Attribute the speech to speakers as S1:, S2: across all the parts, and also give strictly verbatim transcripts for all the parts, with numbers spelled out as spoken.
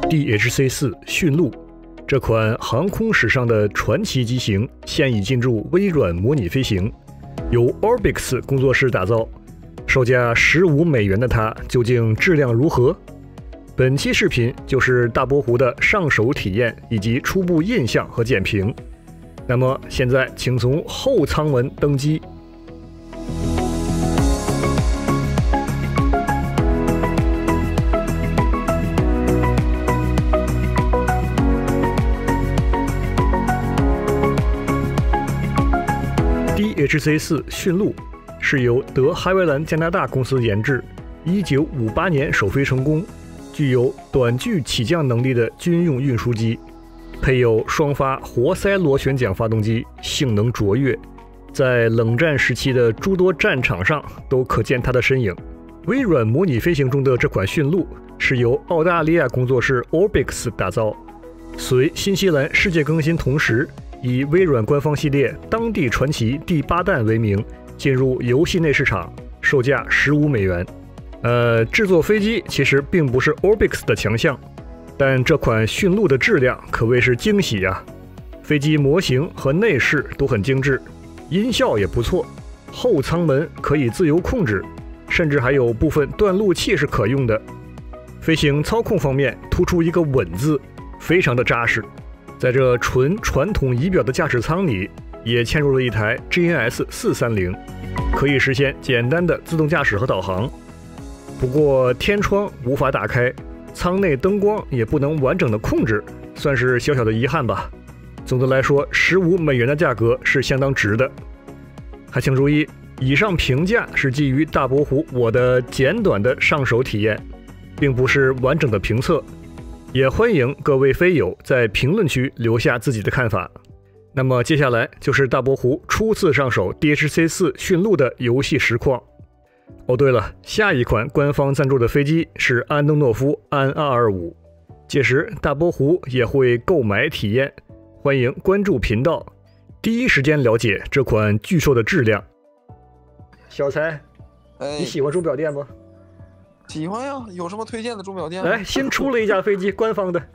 S1: D H C 四 驯鹿，这款航空史上的传奇机型现已进入微软模拟飞行，由 Orbix 工作室打造，售价十五美元的它究竟质量如何？本期视频就是大波湖的上手体验以及初步印象和简评。那么现在请从后舱门登机。D H C 四 驯鹿是由德哈维兰加拿大公司研制，一九五八年首飞成功，具有短距起降能力的军用运输机，配有双发活塞螺旋桨发动机，性能卓越，在冷战时期的诸多战场上都可见它的身影。微软模拟飞行中的这款驯鹿是由澳大利亚工作室 Orbix 打造，随新西兰世界更新同时，以微软官方系列当地传奇第八弹为名进入游戏内市场，售价十五美元。呃，制作飞机其实并不是 Orbix 的强项，但这款驯鹿的质量可谓是惊喜啊！飞机模型和内饰都很精致，音效也不错，后舱门可以自由控制，甚至还有部分断路器是可用的。飞行操控方面突出一个稳字，非常的扎实。在这纯传统仪表的驾驶舱里，也嵌入了一台 G N S 四三零，可以实现简单的自动驾驶和导航。不过天窗无法打开，舱内灯光也不能完整的控制，算是小小的遗憾吧。总的来说，十五美元的价格是相当值的。还请注意，以上评价是基于大波湖我的简短的上手体验，并不是完整的评测。也欢迎各位飞友在评论区留下自己的看法。那么接下来就是大波湖初次上手 D H C 四 驯鹿的游戏实况。哦对了，下一款官方赞助的飞机是安东诺夫安二二五，届时大波湖也会购买体验，欢迎关注频道，第一时间了解这款巨兽的质量。小财，
S2: 哎，
S1: 你喜欢钟表店吗？
S2: 喜欢呀，有什么推荐的钟表店？
S1: 来，新出了一架飞机，官方的。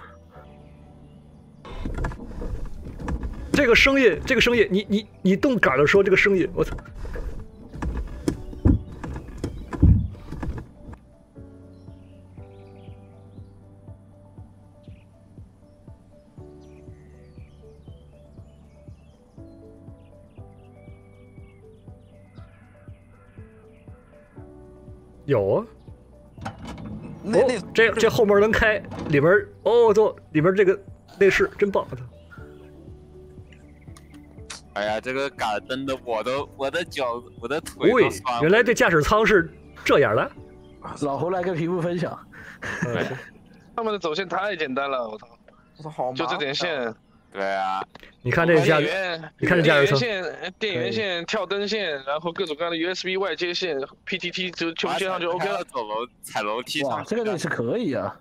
S1: 这个声音，这个声音，你你你动杆的时候，这个声音，我操！有啊。
S2: 那那、
S1: 哦、这这后门能开，里面哦，都里面这个内饰真棒！
S3: 哎呀，这个杆蹬的我都我的脚我的腿都酸了。
S1: 原来这驾驶舱是这样的。
S4: 老胡来个屏幕分享。
S5: 他们的走线太简单了，我操！
S2: 我操，好麻烦，
S5: 就这点线。
S3: 对啊，
S1: 你看这个驾驶，你看这驾驶舱，
S5: 电源线、电源线、跳灯线，然后各种各样的 U S B 外接线、P T T 就全部接上就 OK 了。
S3: 走楼踩楼梯上，
S4: 哇，这个内饰可以啊，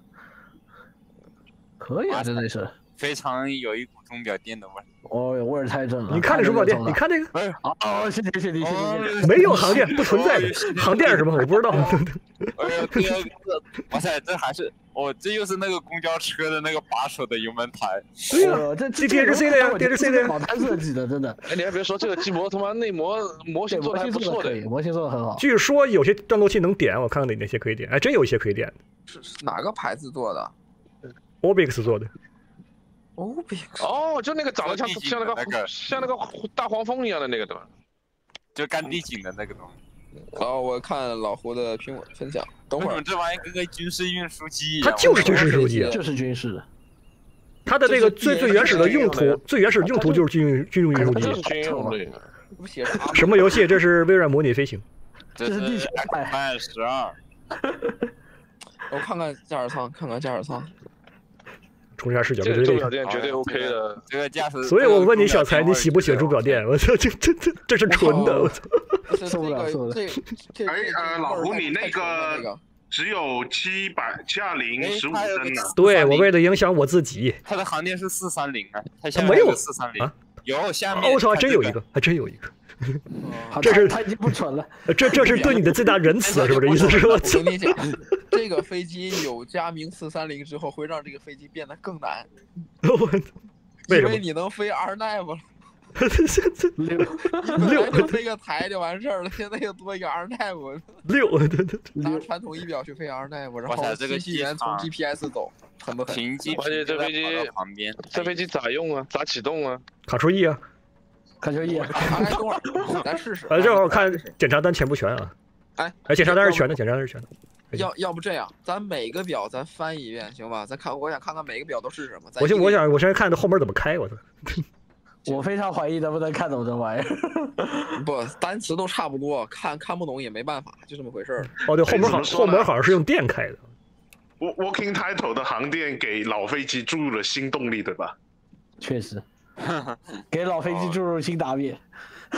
S4: 可以啊，这内饰
S3: 非常有一股钟表店的味儿。
S4: 哦，味儿太正了。
S1: 你看这钟表店，你看这个，
S4: 哦，谢谢谢谢谢谢。
S1: 没有航店，不存在的。航店是什么？我不知道。
S3: 哎呀，这个，哇塞，这还是哦，这又是那个公交车的那个把手的油门台。
S1: 对呀，这这 D H C 的呀 ，D H C 的呀，
S4: 好单设计的，真的。
S5: 哎，你还别说，这个机模他妈内模模型做的还不错的，
S4: 模型做的很好。
S1: 据说有些断路器能点，我看看哪哪些可以点，哎，真有一些可以点。
S2: 是哪个牌子做的
S1: ？Orbix 做的。
S2: Orbix
S5: 哦，就那个长得像像那个像那个大黄蜂一样的那个对吧？
S3: 就干地景的那个东西。
S2: 哦，我看老胡的评论分享。等会儿
S3: 这玩意跟个军事运输机一
S1: 样。它就是军事运输机，
S4: 就是军事。
S1: 它的这个最最原始的用途，最原始的用途就是军用军用运输机。
S5: 军用的。
S1: 什么游戏？这是微软模拟飞行。
S4: 这是地球
S3: 版十二。
S2: 我看看驾驶舱，看看驾驶舱。
S1: 冲下视角，
S5: 这个钟表店绝对 OK 的。
S3: 这个驾驶，
S1: 所以我问你，小财，你喜不喜欢钟表店？我操，这这这这是纯的，我操！
S2: 受不了，受不了。
S6: 哎呃，老胡，你那个只有七百七二零十五帧呢。
S1: 对，我为了影响我自己。
S3: 它的航电是四三零啊，它
S1: 没有
S3: 四三零
S1: 啊，
S3: 有下面。
S1: 哦，我操，还真有一
S3: 个，
S1: 个，还真有一个。
S4: 好
S1: 这是
S4: 他已经不蠢了。
S1: 这这是对你的最大仁慈，是不是？意思是我
S2: 我跟你讲，这个飞机有佳明四三零之后，会让这个飞机变得更难。
S1: 为什么？
S2: 因为你能飞 R N A V 了。
S4: 六
S2: 六就飞个台就完事儿了，现在又多一个 R N A V。
S1: 六，对对对。
S2: 拿传统仪表去飞 R N A V， 然后
S3: 这个
S2: 机器人从 G P S 走，狠不狠？
S3: 停机，
S5: 而且这飞机
S3: 旁边，
S5: 这飞机咋用啊？咋启动啊？
S1: 卡车 E 啊。
S4: 卡车 E。
S2: 哎，等会儿，咱试试。
S1: 哎，正好看检查单全不全啊？
S2: 哎，
S1: 哎，检查单是全的，检查单是全的。
S2: 要要不这样，咱每个表咱翻一遍，行吧？咱看，我想看看每个表都是什么。
S1: 我先，我想，我先看这后门怎么开，我操！
S4: 我非常怀疑能不能看懂这玩意
S2: 儿。不，单词都差不多，看看不懂也没办法，就这么回事儿。
S1: 哦，对，后门好，后门好像是用电开的。
S6: Working Title 的航电给老飞机注入了新动力，对吧？
S4: 确实，给老飞机注入新答辩。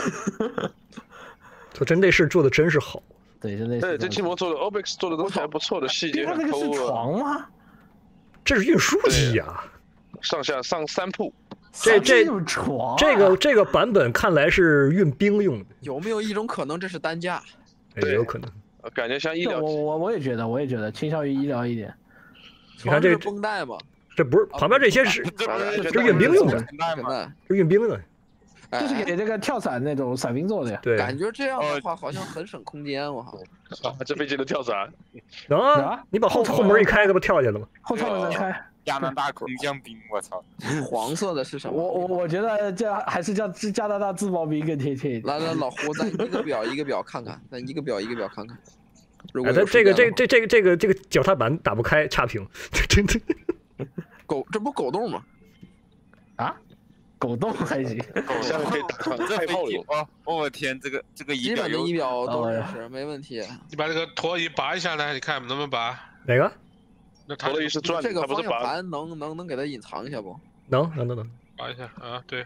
S1: 这真这事做的真是好。
S4: 对，真的是。
S5: 对，这期模做的 O B X 做的都还不错的细节，
S4: 它那个是床吗？
S1: 这是运输机呀，
S5: 上下上三铺。
S1: 这这
S4: 床，
S1: 这个这个版本看来是运兵用的。
S2: 有没有一种可能这是担架？
S1: 也有可能，
S5: 感觉像医疗。
S4: 我我我也觉得，我也觉得倾向于医疗一点。
S1: 你看这
S2: 绷带吗？
S1: 这不是旁边这些是是运兵用的，是运兵的。
S4: 就是给这个跳伞那种伞兵做的呀。
S1: 对，
S2: 感觉这样的话好像很省空间，我靠。
S5: 啊，这飞机能跳伞？
S1: 能啊！你把后后门一开，这不跳下去了吗？
S4: 后舱能开。
S3: 加拿大空降兵，我操！
S2: 黄色的是什么？
S4: 我我我觉得这还是叫加拿大自贸兵更贴切一点。
S2: 来来，老胡，咱一个表一个表看看，咱一个表一个表看看。
S1: 哎，他这个这这这个这个这个脚踏板打不开，差评，这真的。
S2: 狗，这不狗洞吗？
S4: 啊？狗洞还行。
S5: 狗下面可以打
S3: 这飞机哦，我天，这个这个
S2: 基本的仪表都认识，没问题。
S7: 你把这个陀仪拔一下来，你看能不能拔？
S1: 哪个？
S7: 那它
S5: 陀仪是转的，
S2: 这个方向
S5: 拔。
S2: 盘能能能给它隐藏一下不？
S1: 能能能能。
S7: 拔一下啊，对。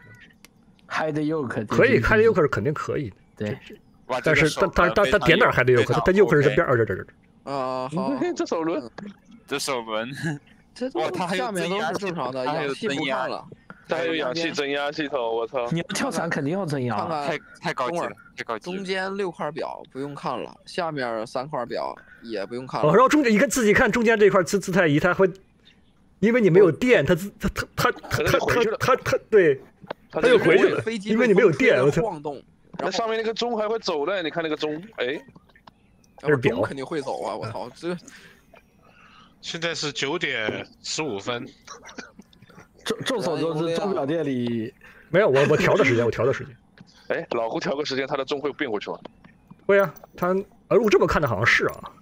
S4: Hide yoke
S1: 可以，Hide yoke 是肯定可以的。
S4: 对。
S1: 但是他他他他点哪 Hide yoke？他他 yoke 是这边，这这这。
S2: 啊，好。
S5: 这手轮，
S3: 这手轮。
S2: 这下面都是正常的，氧气不看了。
S5: 它还有氧气增压系统，我操！
S4: 你要跳伞肯定要增压，
S3: 太太高级了，太高级了。
S2: 中间六块表不用看了，下面三块表也不用看了。
S1: 然后中间你看自己看中间这块姿姿态仪，它会，因为你没有电，它它它它它它它它对，它就回去了，因为你没有电，我操！
S2: 晃动，
S5: 那上面那个钟还会走的，你看那个钟，哎，
S1: 这是表，
S2: 肯定会走啊！我操，这
S7: 现在是九点十五分。
S4: 众众所周知，钟表店里
S1: 没有我我调的时间，我调的时间。
S5: 哎，老胡调个时间，他的钟会变回去吗？
S1: 会啊，他呃，如果这么看的好像是啊。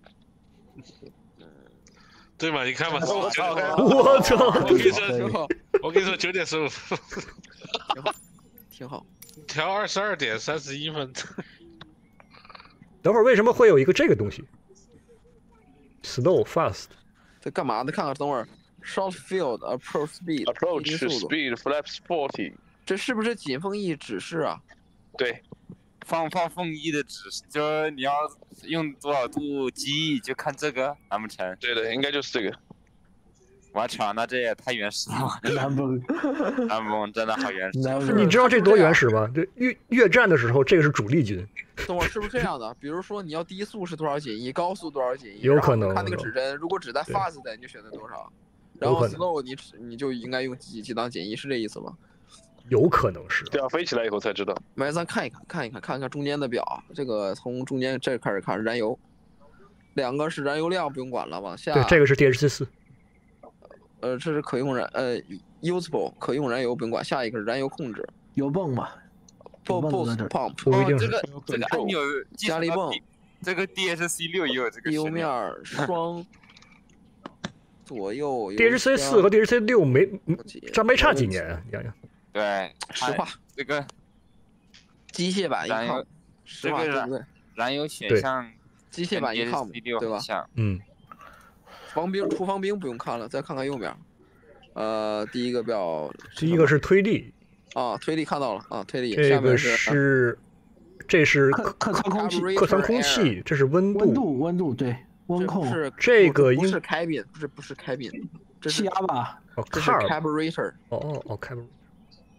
S7: 对嘛？你看嘛，
S1: 我
S7: 操！
S1: 我操！
S7: 我跟你说，我跟你说，九点十五，
S2: 挺好，挺好。
S7: 调二十二点三十一分。
S1: 等会儿为什么会有一个这个东西 ？Slow fast，
S2: 这干嘛的？看看，等会儿。Short field approach speed
S5: approach speed flaps forty，
S2: 这是不是紧风翼指示啊？
S5: 对，
S3: 放放风翼的指示，就是你要用多少度机就看这个，难不成？
S5: 对的，应该就是这个。
S3: 我操，那这也太原始了！
S4: 南崩，
S3: 南崩真的好原始。
S1: 你知道这多原始吗？这越越战的时候，这个是主力军。
S2: 等会儿是不是这样的？比如说你要低速是多少紧翼，高速多少紧翼？
S1: 有可能。
S2: 看那个指针，如果只在 fast 的，你就选择多少。然后 slow 你你就应该用几几档减一，是这意思吗？
S1: 有可能是。
S5: 对啊，飞起来以后才知道。
S2: 来，咱看一看，看一看，看看中间的表。这个从中间这开始看，燃油，两个是燃油量不用管了，往下。
S1: 对，这个是 D H C 四。
S2: 呃，这是可用燃呃 usable 可用燃油不用管，下一个是燃油控制。
S4: 油泵嘛
S2: ，boost pump。
S1: 不一定是。
S3: 这个这个按钮
S2: 加力泵。
S3: 这个 D H C 六也有这个。
S2: 右面双。左右
S1: D H C 四和 D H C 六没差没差几年啊？想想。
S3: 对，
S2: 实话，
S3: 这个
S2: 机械版一抗，
S3: 这个燃燃油选项，
S2: 机械版一抗，对吧？
S1: 嗯。
S2: 防兵厨房兵不用看了，再看看右面。呃，第一个表，
S1: 第一个是推力。
S2: 啊，推力看到了啊，推力。
S1: 这个是，这是
S4: 客客舱空气，
S1: 客舱空气，这是温度。
S4: 温度，温度，对。温控
S2: 是
S1: 这个
S2: 不是开宾，不是不是开宾，这是
S4: 气压吧？
S1: 哦，
S2: 这是 carburetor。
S1: 哦哦哦 ，carburetor。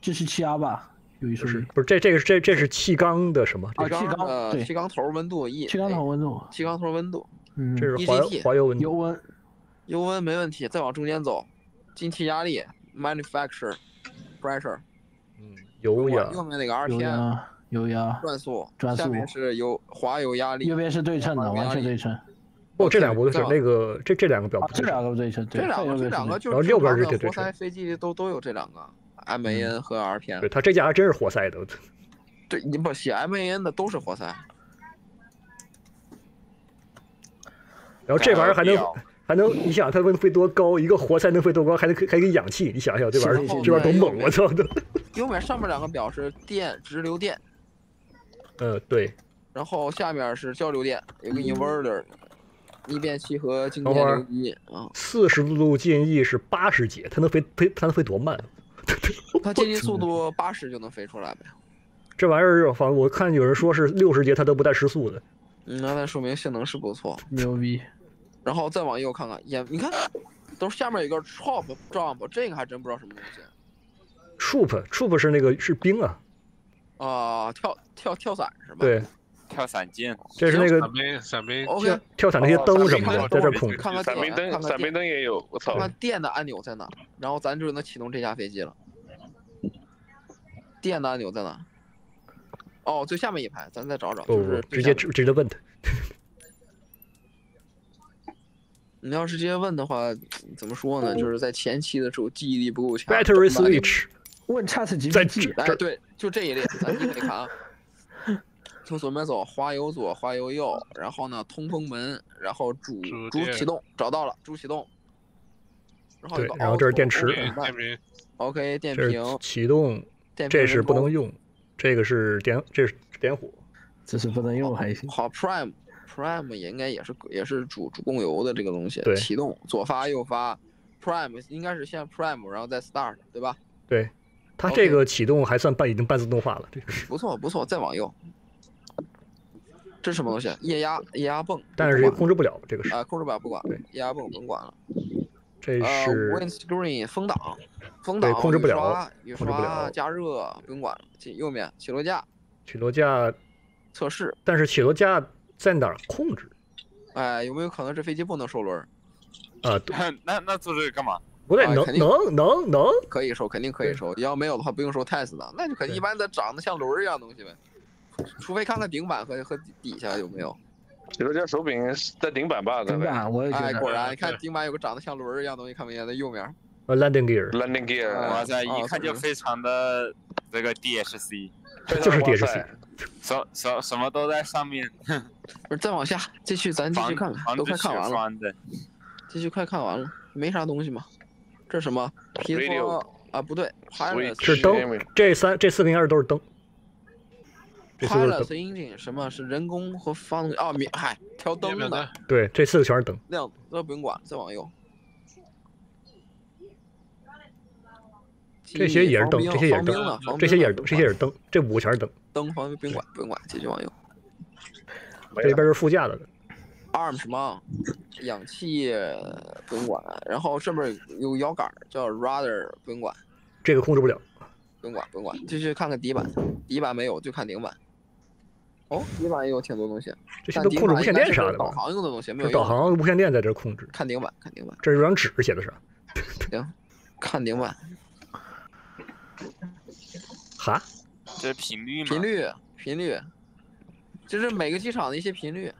S4: 这是气压吧？有一说一，
S1: 不是这这个这这是气缸的什么？
S4: 啊，气缸
S2: 呃，
S4: 对，
S2: 气缸头温度一，
S4: 气缸头温度，
S2: 气缸头温度，
S4: 嗯，
S1: 这是滑滑油温度。
S4: 油温，
S2: 油温没问题，再往中间走，进气压力 manufacture pressure，
S1: 嗯，油压，
S2: 右面那个 R
S4: 油
S2: P M
S4: 压，油压，
S2: 转速，
S4: 转速
S2: 下面是油滑油压力，
S4: 右边是对称的，完全对称。
S1: 不，这两个不对称，那个这这两个表不
S4: 这两个不对称，
S2: 这两个这两个就是
S1: 然后右边是对
S2: 活塞飞机都都有这两个 M A N 和 R P M。
S1: 对，它这家还真是活塞的。
S2: 对，你不写 M A N 的都是活塞。
S1: 然后这玩意儿还能还能，你想它能飞多高？一个活塞能飞多高？还能还给氧气，你想想这玩意儿这玩意儿多猛！我操的。
S2: 右面上面两个表是电直流电。
S1: 呃，对。
S2: 然后下面是交流电，有个 inverter， 逆变器和静电流机啊。
S1: 四十度进 E 是八十节，它能飞飞它能飞多慢？
S2: 它接近速度八十就能飞出来呗。
S1: 这玩意儿，反正我看有人说是六十节它都不带失速的。
S2: 嗯，那那说明性能是不错，
S4: 牛逼。
S2: 然后再往右看看，也你看，都是下面有个 chop jump， 这个还真不知道什么东西。
S1: troop troop 是那个是兵啊。
S2: 啊，跳跳跳伞是吧？
S1: 对。
S3: 跳伞箭，
S1: 这是那个
S7: 伞兵，伞兵
S2: ，OK，
S1: 跳伞那些灯什么的，在这控制。
S2: 看看
S5: 伞兵灯，伞兵灯也有，我操！
S2: 看看电的按钮在哪，然后咱就能启动这架飞机了。电的按钮在哪？哦，最下面一排，咱再找找，就是
S1: 直接直直接问他。
S2: 你要是直接问的话，怎么说呢？就是在前期的时候记忆力不够强。
S1: Battery switch，
S4: 问 ChatGPT，
S2: 哎，对，就这一列，咱你可以看啊。从左边走，滑油左，滑油右，然后呢，通风门，然后主主启动，找到了，主启动。然后
S1: 对，然后这是电池。
S7: 电瓶
S2: OK， 电
S1: 瓶。
S2: 瓶
S1: 启动，这是不能用，这个是点，这是点火，
S4: 这是不能用还行。
S2: 好 ，Prime Prime 也应该也是也是主主供油的这个东西。
S1: 对，
S2: 启动左发右发 ，Prime 应该是先 Prime， 然后再 Start， 对吧？
S1: 对，它这个启动还算半已经半自动化了，这个
S2: 不错不错，再往右。这是什么东西？液压液压泵，
S1: 但是控制不了，这个是
S2: 啊，控制不了，不管，对，液压泵甭管了。
S1: 这是
S2: windscreen 风挡，风挡
S1: 控制不了，
S2: 雨刷加热不用管了。右面起落架，
S1: 起落架
S2: 测试，
S1: 但是起落架在哪儿控制？
S2: 哎，有没有可能这飞机不能收轮？
S1: 啊，
S3: 那那做这个干嘛？
S1: 不对，能能能能
S2: 可以收，肯定可以收。要没有的话，不用收 test 的，那就肯定一般的长得像轮一样的东西呗。除非看看顶板和和底下有没有。
S5: 起落架手柄在顶板吧？
S4: 顶板我也觉得。
S2: 哎，果然，你看顶板有个长得像轮一样东西，看没见在右面。
S1: 呃 ，landing gear。
S5: landing gear。
S3: 哇塞，一看就非常的这个 D H C。
S1: 就是 D H C。
S3: 什什什么都在上面。
S2: 不是，再往下，继续咱继续看看，都快看完了。继续快看完了，没啥东西嘛。这是什么？皮托啊，不对，
S1: 是灯。这三这四个应该是都是灯。
S2: Pilot engine 什么是人工和发动机？哦，嗨，调灯的。
S1: 对，这四个全是灯。
S2: 亮，那不用管，再往右。
S1: 这些也是灯，这些也是灯，这些也是灯，这些也是灯，这五个全是灯。
S2: 灯防不用管，不用管，继续往右。
S1: 这边是副驾的。
S2: Arm 什么？氧气不用管，然后这边有摇杆叫 Rudder 不用管。
S1: 这个控制不了。
S2: 不用管，不用管，继续看看底板，底板没有就看顶板。哦，底板也有挺多东西，
S1: 这些都控制无线电啥的吧？
S2: 导航用的东西没有。
S1: 导航无线电在这控制。
S2: 看顶板，看顶板。
S1: 这有张纸写的啥？
S2: 行，看顶板。
S1: 哈？
S3: 这是频率吗？
S2: 频率，频率，这是每个机场的一些频率。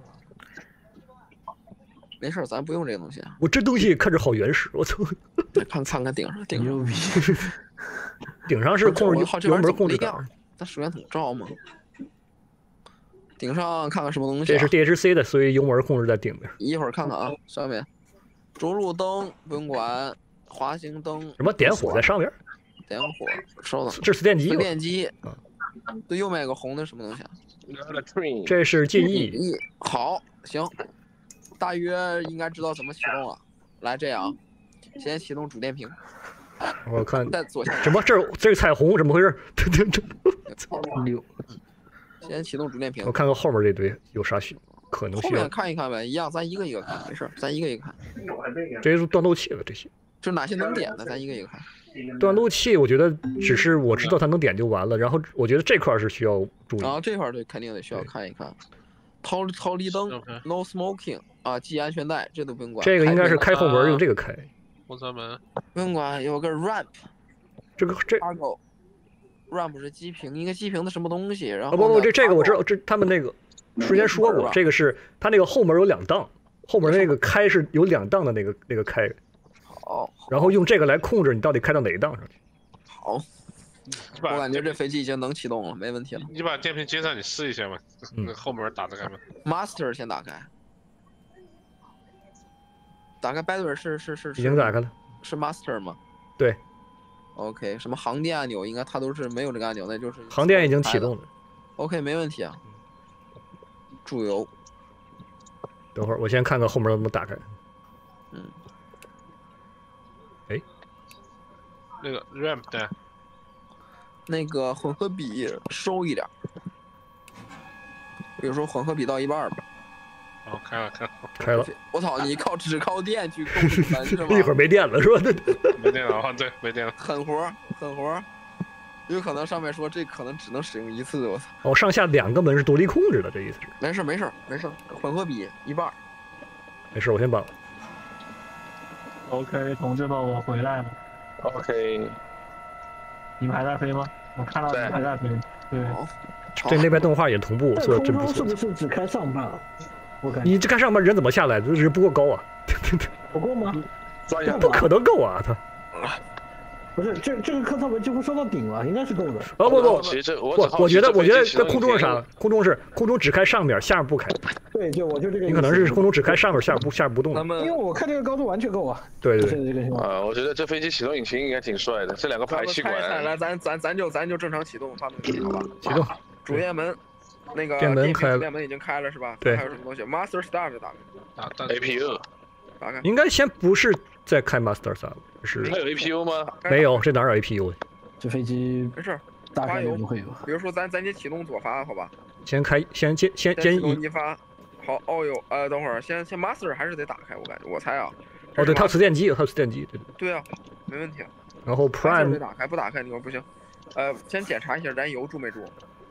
S2: 没事，咱不用这个东西。
S1: 我这东西看着好原始，我操！
S2: 看看看顶上，顶上。
S1: 顶上是控制油门控制杆。
S2: 咱手电筒照吗？顶上看看什么东西？
S1: 这是 D H C 的，所以油门控制在顶边。
S2: 一会儿看看啊，上面着陆灯不用管，滑行灯。
S1: 什么点火在上边？
S2: 点火，稍等。
S1: 这是磁电机。
S2: 磁电机。对，右面有个红的什么东西？
S1: 这是进 E。
S2: 好，行，大约应该知道怎么启动了。来，这样，先启动主电瓶。
S1: 我看
S2: 在左下。
S1: 什么？这这个彩虹怎么回事？这这
S2: 六。先启动主电瓶。
S1: 我看看后面这堆有啥需可能需要。
S2: 后面看一看呗，一样，咱一个一个看，没事，咱一个一个看。
S1: 这些是断透器了，这些。
S2: 就哪些能点的，咱一个一个看。
S1: 断路器，我觉得只是我知道它能点就完了，然后我觉得这块是需要注意。
S2: 然后这块对肯定得需要看一看。逃逃离灯 ，no smoking 啊，系安全带，这都不用管。
S1: 这个应该是开后门用这个开。
S5: 后车门
S2: 不用管，有个 ramp。
S1: 这个这
S2: ramp 是机坪，一个机坪的什么东西？然后
S1: 啊不不，这这个我知道，这他们那个之前说过，这个是它那个后门有两档，后门那个开是有两档的那个那个开。
S2: 好。
S1: 然后用这个来控制你到底开到哪一档上去。
S2: 好。我感觉这飞机已经能启动了，没问题了。
S7: 你把电瓶接上，你试一下嘛，
S1: 嗯、
S7: 那后门打得开吗
S2: ？Master 先打开。打开 Battery 是是是。
S1: 已经打开了。
S2: 是 Master 吗？
S1: 对。
S2: OK， 什么航电按钮应该它都是没有这个按钮，那就是
S1: 航电已经启动了。
S2: OK， 没问题啊。注油。
S1: 等会儿我先看看后门能不能打开。
S2: 嗯。
S1: 哎。
S7: 那个 ramp 的。
S2: 那个混合比收一点，比如说混合比到一半吧。
S7: 哦，开了开了
S1: 开了。
S2: 我操，你靠只靠电去控制门是吗？
S1: 一会儿没电了是吧？
S7: 没电了啊，对，没电了。
S2: 狠活狠活，有可能上面说这可能只能使用一次，我操。
S1: 哦，上下两个门是独立控制的，这意思是？
S2: 没事没事没事，混合比一半。
S1: 没事，我先绑。
S4: OK， 同志们，我回来了。
S5: OK。
S4: 你们还在飞吗？我看到你们还在飞。对。
S1: 这那边动画也同步，做的真不错。
S4: 是不是只开上半？我感觉。
S1: 你这看上半人怎么下来？就是不够高啊！
S4: 不够吗？
S1: 不可能够啊！他。
S4: 不是，这这个客舱门几乎收到顶了，应该是够的。
S1: 哦不不，
S5: 其实我
S1: 我我觉得我觉得在空中是啥？空中是空中只开上面，下面不开。
S4: 对，就我就这个。
S1: 你可能是空中只开上面，下面不下面不动。
S4: 因为我看这个高度完全够啊。
S1: 对对
S4: 对。
S5: 啊，我觉得这飞机启动引擎应该挺帅的，这两个排气管。
S2: 来，咱咱咱就咱就正常启动发动机，好吧？
S1: 启动。
S2: 主电门，那个
S1: 电门开了，
S2: 电门已经开了是吧？
S1: 对。
S2: 还有什么东西 ？Master Start 打
S7: 开。
S5: A P U。
S2: 打开。
S1: 应该先不是在开 Master Start， 是。
S5: 它有 A P U 吗？
S1: 没有，这哪有 A P U？
S4: 这飞机
S2: 没事，
S4: 大概不会有。
S2: 比如说咱咱先启动左发，好吧？
S1: 先开，先先先先
S2: 一发。好，哦呦，呃，等会儿先先 Master 还是得打开，我感觉，我猜啊。
S1: 哦，对，它有磁电机，它有磁电机，对对。
S2: 对啊，没问题。
S1: 然后 Prime
S2: 得打开，不打开你说不行。呃，先检查一下燃油注没注。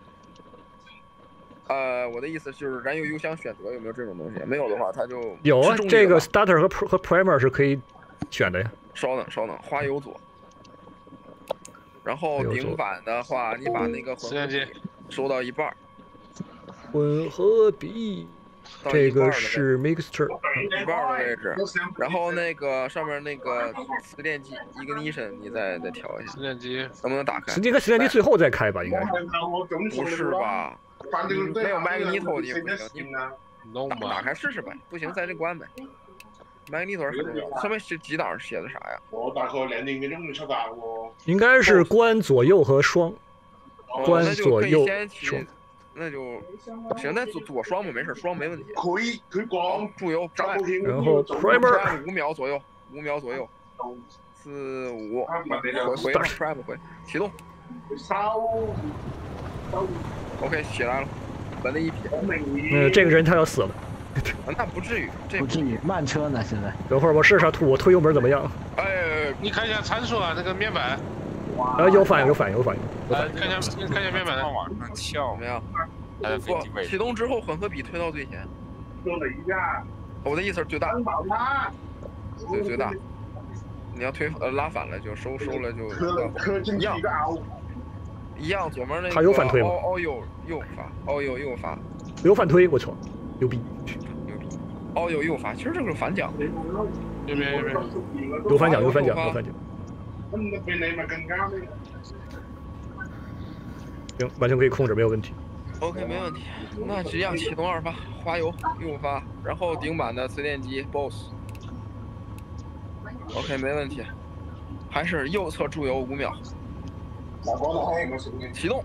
S2: 呃，我的意思就是燃油油箱选择有没有这种东西，没有的话它就
S1: 有啊，这个 Starter 和和 Primer 是可以选的呀。
S2: 稍等稍等，花油左。然后顶板的话，你把那个混合比收到一半。
S1: 混合比，这个是 Mixture
S2: 一半的位置。然后那个上面那个磁电机 Ignition 你再再调一下。
S7: 磁电机
S2: 能不能打开？
S1: 磁电跟磁电机最后再开吧，应该是。
S2: 不是吧？没有 Magneto 你不行，你打打开试试呗。不行再这关呗。Magneto 是很重要，上面是几档写的啥呀？
S1: 应该是关左右和双，关左右双。
S2: 那就行，那左左双嘛，没事，双没问题。
S6: 可以，佢講
S2: 注油，
S1: 然后 Primer
S2: 五秒左右，五秒左右，四五，回回吧 ，Prime 回，启动。OK， 起来了，稳了一撇。
S1: 呃，这个人他要死了。
S2: 那不至于，这
S4: 不至于，慢车呢现在。
S1: 等会儿我试试我推油门怎么样？
S7: 哎，你看一下参数啊，那个面板。
S1: 啊，有反应，有反应，有反应。
S7: 来看一下，看一下面板。
S3: 往上翘，
S2: 没有？不，启动之后混合比推到最前。我的意思是最大。对，最大。你要推呃拉反了就收收了就一样。一样，左面那个。
S1: 他有反推吗？
S2: 哦哦右右发，哦右右发。
S1: 有反推，我操，牛逼！
S2: 牛逼！哦右右发，其实这个是反桨。
S7: 右边右边。
S1: 有反桨，有反桨，有反桨。行，完全可以控制，没有问题。
S2: OK， 没问题。那这样启动二发，花油右发，然后顶板的磁电机 B O S S。OK， 没问题。还是右侧注油五秒。启动。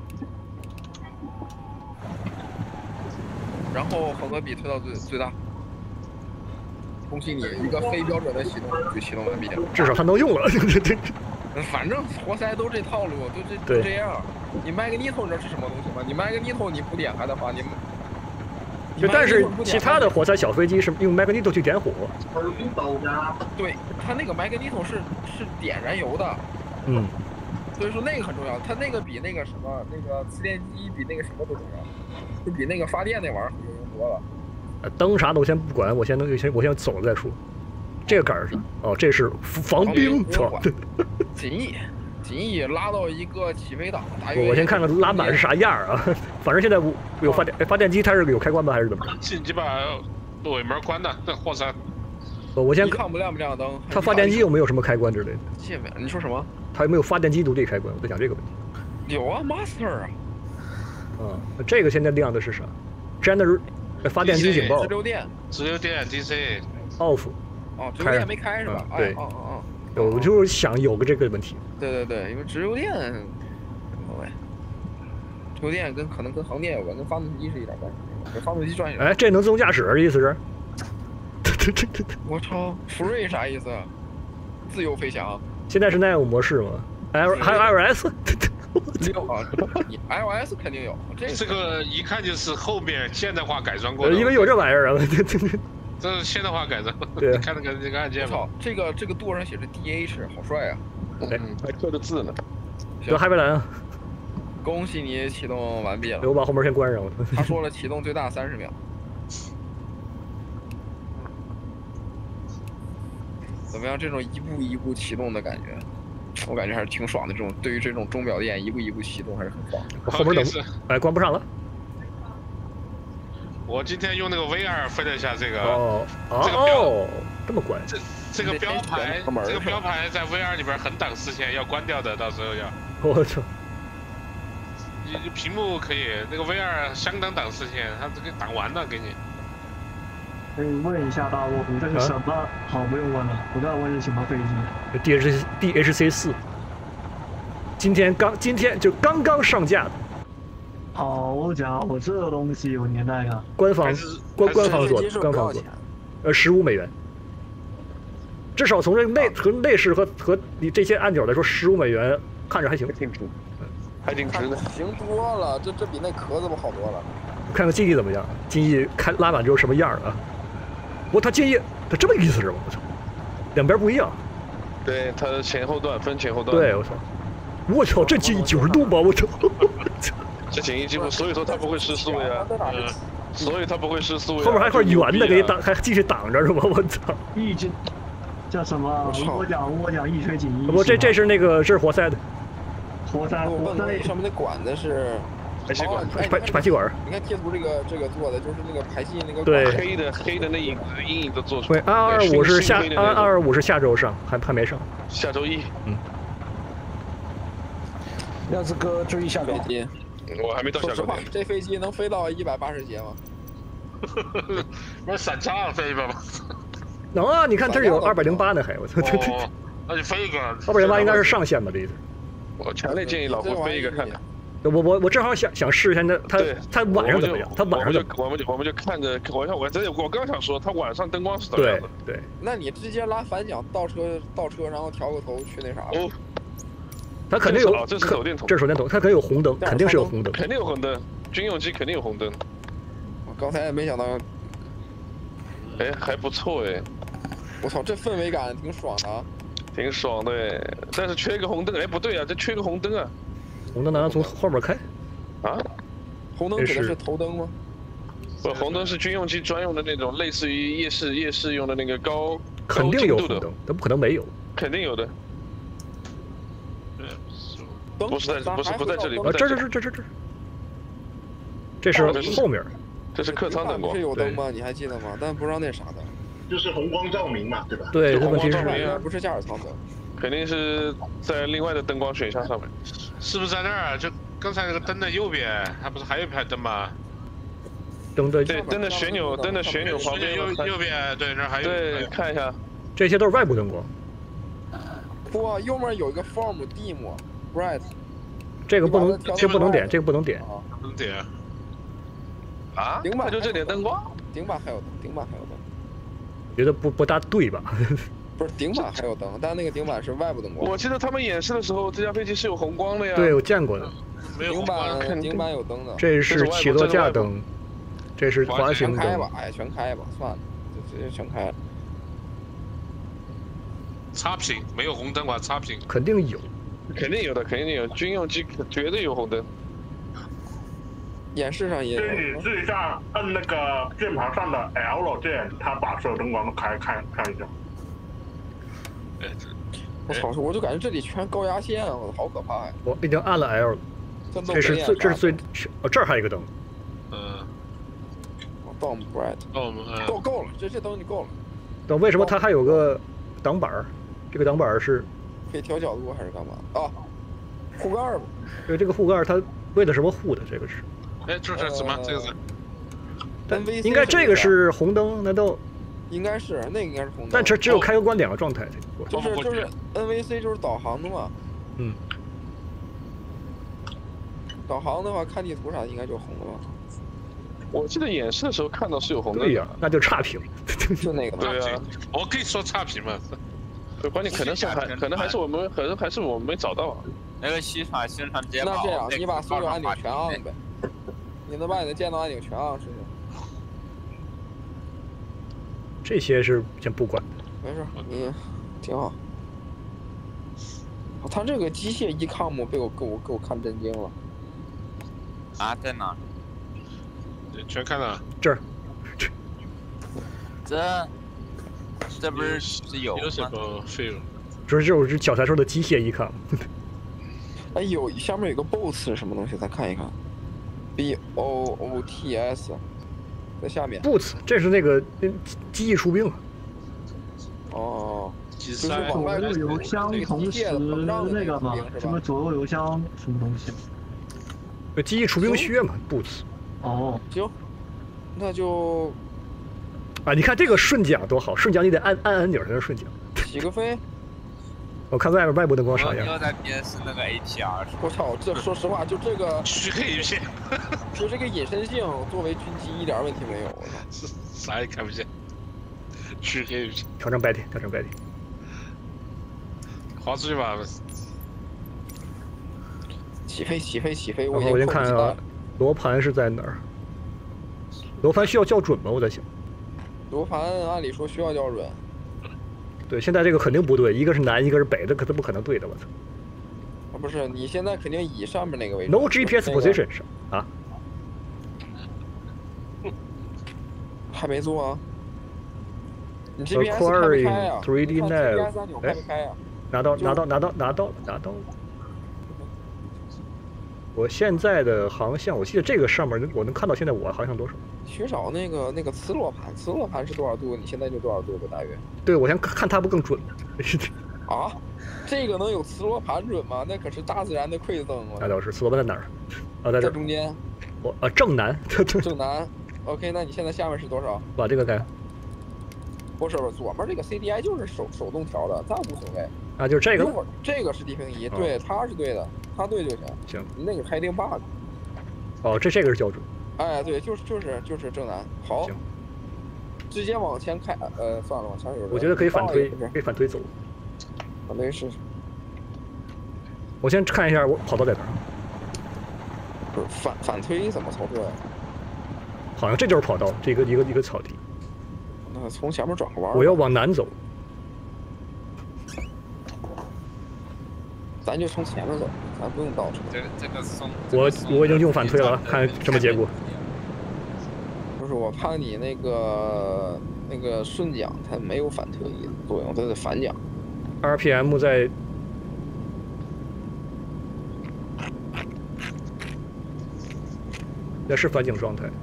S2: 然后混合比推到最最大。恭喜你，一个非标准的启动就启动完毕了。
S1: 至少它能用了。
S2: 反正活塞都这套路，都这都这样。你Magneto你知道是什么东西吗？你Magneto你不点开的话，你
S1: 就但是其他的活塞小飞机是用麦格尼托去点火。
S2: 对，它那个麦格尼托是是点燃油的。
S1: 嗯。
S2: 所以说那个很重要，它那个比那个什么那个磁电机比那个什么都重要，就比那个发电那玩意儿有用多了。
S1: 呃，灯啥的我先不管，我先能先我先走了再说。这个杆儿是哦，这是防冰，操！
S2: 襟翼，襟翼拉到一个起飞档，大约。
S1: 我先看看拉满是啥样啊？反正现在我有发电，发电机它是有开关吗？还是怎么着？
S7: 紧急把尾门关了，这货车。
S1: 我先
S2: 看不亮不亮灯。
S1: 它发电机有没有什么开关之类的？
S2: 界面，你说什么？
S1: 它有没有发电机独立开关？我在想这个问题。
S2: 有啊 ，Master 啊。
S1: 嗯，这个现在亮的是啥 ？General 发电机警报。
S2: 直流电。
S7: 直流电 D C。
S1: off。
S2: 哦，直流电没开是吧？
S1: 对。
S2: 哦哦
S1: 哦。我就是想有个这个问题。
S2: 对对对，因为直流电无所谓。直流电跟可能跟航电有关，跟发动机是一点关系。给发动机转起来。
S1: 哎，这能自动驾驶的意思是？
S2: 我操 ，Free 啥意思？自由飞翔。
S1: 现在是 Neo 模式吗 ？L 还有 iOS？
S2: 六啊，你 iOS 肯定有。这
S7: 这个一看就是后面现代化改装过的。
S1: 因为有这玩意儿啊。
S7: 这是现代化改装。
S1: 对。
S7: 看那个这个按键。
S2: 操，这个这个舵上写着 D H， 好帅啊！
S4: 嗯，还刻着字呢。
S1: 有哈维兰啊！
S2: 恭喜你启动完毕了。
S1: 我把后门先关上。
S2: 他说了，启动最大三十秒。怎么样？这种一步一步启动的感觉，我感觉还是挺爽的。这种对于这种钟表店一步一步启动还是很爽的。
S1: 我后门等，哎，关不上了。
S7: 我今天用那个 V 二飞了一下这个，
S1: 哦
S7: 这个标
S1: 哦，这么关。
S7: 这这个标牌，这个标牌在 V 二里边横挡视线，要关掉的，到时候要。
S1: 我操！
S7: 你屏幕可以，那个 V 二相当挡视线，它这个挡完了给你。
S8: 可以问一下大卧，你这个什么？啊、好，不用问了。我刚才问是什么飞机
S1: ？D H D H C 四，今天刚今天就刚刚上架的。
S8: 好家伙，这东西有年代啊！
S1: 官方官官方做的，官方做的，呃，十五美元。至少从这内和内饰和和你这些按钮来说，十五美元看着还行，
S4: 挺值，还挺值的。
S2: 行多了，这这比那壳子不好多了。
S1: 看看金翼怎么样？金翼开拉满之后什么样啊？不过它建议它这么意思是吧？我操，两边不一样。
S4: 对，它的前后段分前后段。
S1: 对，我操，我操，这建议九十度吧？我操，
S4: 这前翼几乎，所以说它不会失速呀。嗯，所以它不会失速呀。
S1: 后面还一块圆的给你挡，还继续挡着是吧？我操，
S8: 翼这叫什么？我讲我讲翼吹锦翼。
S1: 不，这这是那个这是活塞的。
S8: 活塞，活塞
S2: 上面的管子是。
S4: 排气管，
S1: 排排气管。
S2: 你看贴图这个这个做的就是那个排气那个
S1: 对
S4: 黑的黑的那影子阴影都做出来。
S1: 对，二二五是下二二二五是下周上，还还没上。
S4: 下周一。
S1: 嗯。
S4: 亮子哥注意下飞
S2: 机。
S4: 我还没到下周点。
S2: 这飞机能飞到一百八十节吗？
S7: 那闪炸飞吧。
S1: 能啊，你看这有二百零八呢，还我操。
S7: 哦，那就飞一个。
S1: 二百零八应该是上限吧？这意思。
S4: 我强烈建议老婆飞一个看看。
S1: 我我我正好想想试一下那他他晚上怎么样？他晚上
S4: 就我们就我们就看着，我我这我刚想说他晚上灯光是怎么样的？
S1: 对对。
S2: 那你直接拉反桨倒车倒车，然后调个头去那啥。
S4: 哦。
S1: 他肯定有，
S4: 这是手电筒，
S1: 这是手电筒，它肯定有红灯，肯定是有红灯，
S4: 肯定有红灯，军用机肯定有红灯。
S2: 我刚才也没想到。
S4: 哎，还不错哎。
S2: 我操，这氛围感挺爽的。
S4: 挺爽的哎，但是缺个红灯，哎不对啊，这缺个红灯啊。
S1: 红灯难道从后面开？
S4: 啊，
S2: 红灯指的是头灯吗？
S4: 不，红灯是军用机专用的那种，类似于夜视夜视用的那个高
S1: 肯定有红灯，它不可能没有。
S4: 肯定有的。不是在，不是不在这里。
S1: 啊，这这这这这这，这是后面。
S4: 这是客舱灯光。
S2: 是有灯吗？你还记得吗？但不知道那啥灯。
S6: 就是红光照明嘛，对吧？
S1: 对，
S4: 红光照
S1: 明
S4: 啊，
S2: 不是驾驶舱灯。
S4: 肯定是在另外的灯光选项上面。
S7: 是不是在那儿？就刚才那个灯的右边，它不是还有一排灯吗？
S1: 灯的
S4: 对，灯的旋钮，灯的旋钮旁边
S7: 右右边，对，那还有。
S4: 对，看一下，
S1: 这些都是外部灯光。
S2: 不，右面有一个 form dim bright。
S1: 这个不能，这个不能点，这个不能点。
S7: 不能点。
S4: 啊？顶板就这点灯光？
S2: 顶板还有灯，顶板还有灯。
S1: 觉得不不大对吧？
S2: 不是顶板还有灯，但那个顶板是外部灯光。
S4: 我记得他们演示的时候，这架飞机是有红光的呀。
S1: 对，我见过的。
S2: 顶板顶板有灯的。
S1: 这是起落架灯。 这是滑行灯。
S2: 全开吧，哎，全开吧，算了，就直接全开了。
S7: 差评没有红灯吧？差评
S1: 肯定有，
S5: 肯定有的，肯定有，军用机绝对有红灯。
S2: 演示上也有。
S6: 对你试一下，按那个键盘上的 L 键，它把所有灯光都开开开一下。
S2: 我操！我就感觉这里全高压线，我好可怕呀！
S1: 我已经按了 L 了，这是最这是最哦，这儿还有一个灯。
S7: 嗯。
S2: 到我们 bright。
S7: 到我们
S2: 够够了，这这灯就够了。
S1: 等为什么它还有个挡板儿？这个挡板儿是
S2: 可以调角度还是干嘛？啊，护盖吧。
S1: 对，这个护盖它为了什么护的？这个是。
S7: 哎，这是什么？这个是？
S2: 但
S1: 应该这个是红灯？难道？
S2: 应该是那个应该是红灯。
S1: 但这只有开个关两个状态。
S2: 就是就是 N V C 就是导航的嘛。
S1: 嗯。
S2: 导航的话，看地图啥应该就是红的吧？
S5: 我记得演示的时候看到是有红灯。
S1: 对呀，那就差评。
S2: 就那个。
S5: 对啊。
S7: 我可以说差评嘛？
S5: 对，关键可能是还可能还是我们可能还是我们没找到。
S3: 那个西传新传街
S2: 那这样，你把所有按钮全按呗。你能把你的键道按钮全按试试。
S1: 这些是先不管。
S2: 没事，你挺好。他这个机械 E C O M 被我给我给我看震惊了。
S3: 啊，在哪？
S7: 全看了。
S1: 这儿。
S3: 这这不是是有
S7: 有什么费用？
S1: 这是就是脚踏车的机械 E C O M。
S2: 哎有下面有个 B O S 是什么东西？咱看一看。B O O T S， 在下面。
S1: Boots， 这是那个机翼出兵。
S2: 哦。
S8: 就是左右油箱同时那个嘛，什么左右油箱什么东西？
S1: 呃，机翼出兵靴嘛 ，Boots。
S8: 哦，
S2: 行，那就。
S1: 啊，你看这个顺桨多好，顺桨你得按按按钮才能顺桨。
S2: 起个飞。
S1: 我看外面外部灯光啥样。
S3: 又在边是那个 A T R。
S2: 我操，这说实话，就这个
S7: 虚黑一片，
S2: 就这个隐身性，作为军机一点问题没有。我操，
S7: 啥也看不见，虚黑一片。
S1: 调整白天，调整白天。
S7: 滑出去吧。
S2: 起飞，起飞，起飞！
S1: 我已经看了，罗盘是在哪儿？罗盘需要校准吗？我在想。
S2: 罗盘按理说需要校准。
S1: 对，现在这个肯定不对，一个是南，一个是北，这可都不可能对的，我操！
S2: 啊，不是，你现在肯定以上面那个为主。
S1: No G P S position 上啊？
S2: 还没做啊？你 G P S 开没开啊？
S1: three D nav，
S2: 开没开啊？
S1: 拿到，拿到，拿到，拿到，拿到。我现在的航向，我记得这个上面我能看到现在我航向多少？
S2: 缺少那个那个磁罗盘，磁罗盘是多少度？你现在就多少度吧，大约？
S1: 对，我先看它不更准。
S2: 啊，这个能有磁罗盘准吗？那可是大自然的馈赠。
S1: 那倒是，磁罗盘在哪儿？啊，在这。
S2: 在中间。
S1: 我啊，正南。
S2: 正南。OK， 那你现在下面是多少？
S1: 把这个开。
S2: 不是不是，左面这个 C D I 就是手手动调的，咱无所谓。
S1: 啊，就是这个。
S2: 这个是地平仪，对，它是对的，它对就行。
S1: 行。
S2: 你那个开定 bug。
S1: 哦，这这个是校准。
S2: 哎，对，就是就是就是正南。好。
S1: 行。
S2: 直接往前开，呃，算了，往前有人。
S1: 我觉得可以反推，可以反推走。
S2: 反推试试。
S1: 我先看一下我跑道在哪儿。
S2: 不是反反推怎么操作呀？
S1: 好像这就是跑道，这个一个一个草地。
S2: 那从前面转个弯。
S1: 我要往南走。
S2: 咱就从前面走，咱不用倒车。
S3: 这个这个松。
S1: 我我已经用反推了，看什么结果。
S2: 不是，我怕你那个那个顺桨它没有反推的作用，它得反桨。
S1: R P M 在。那是反桨状态。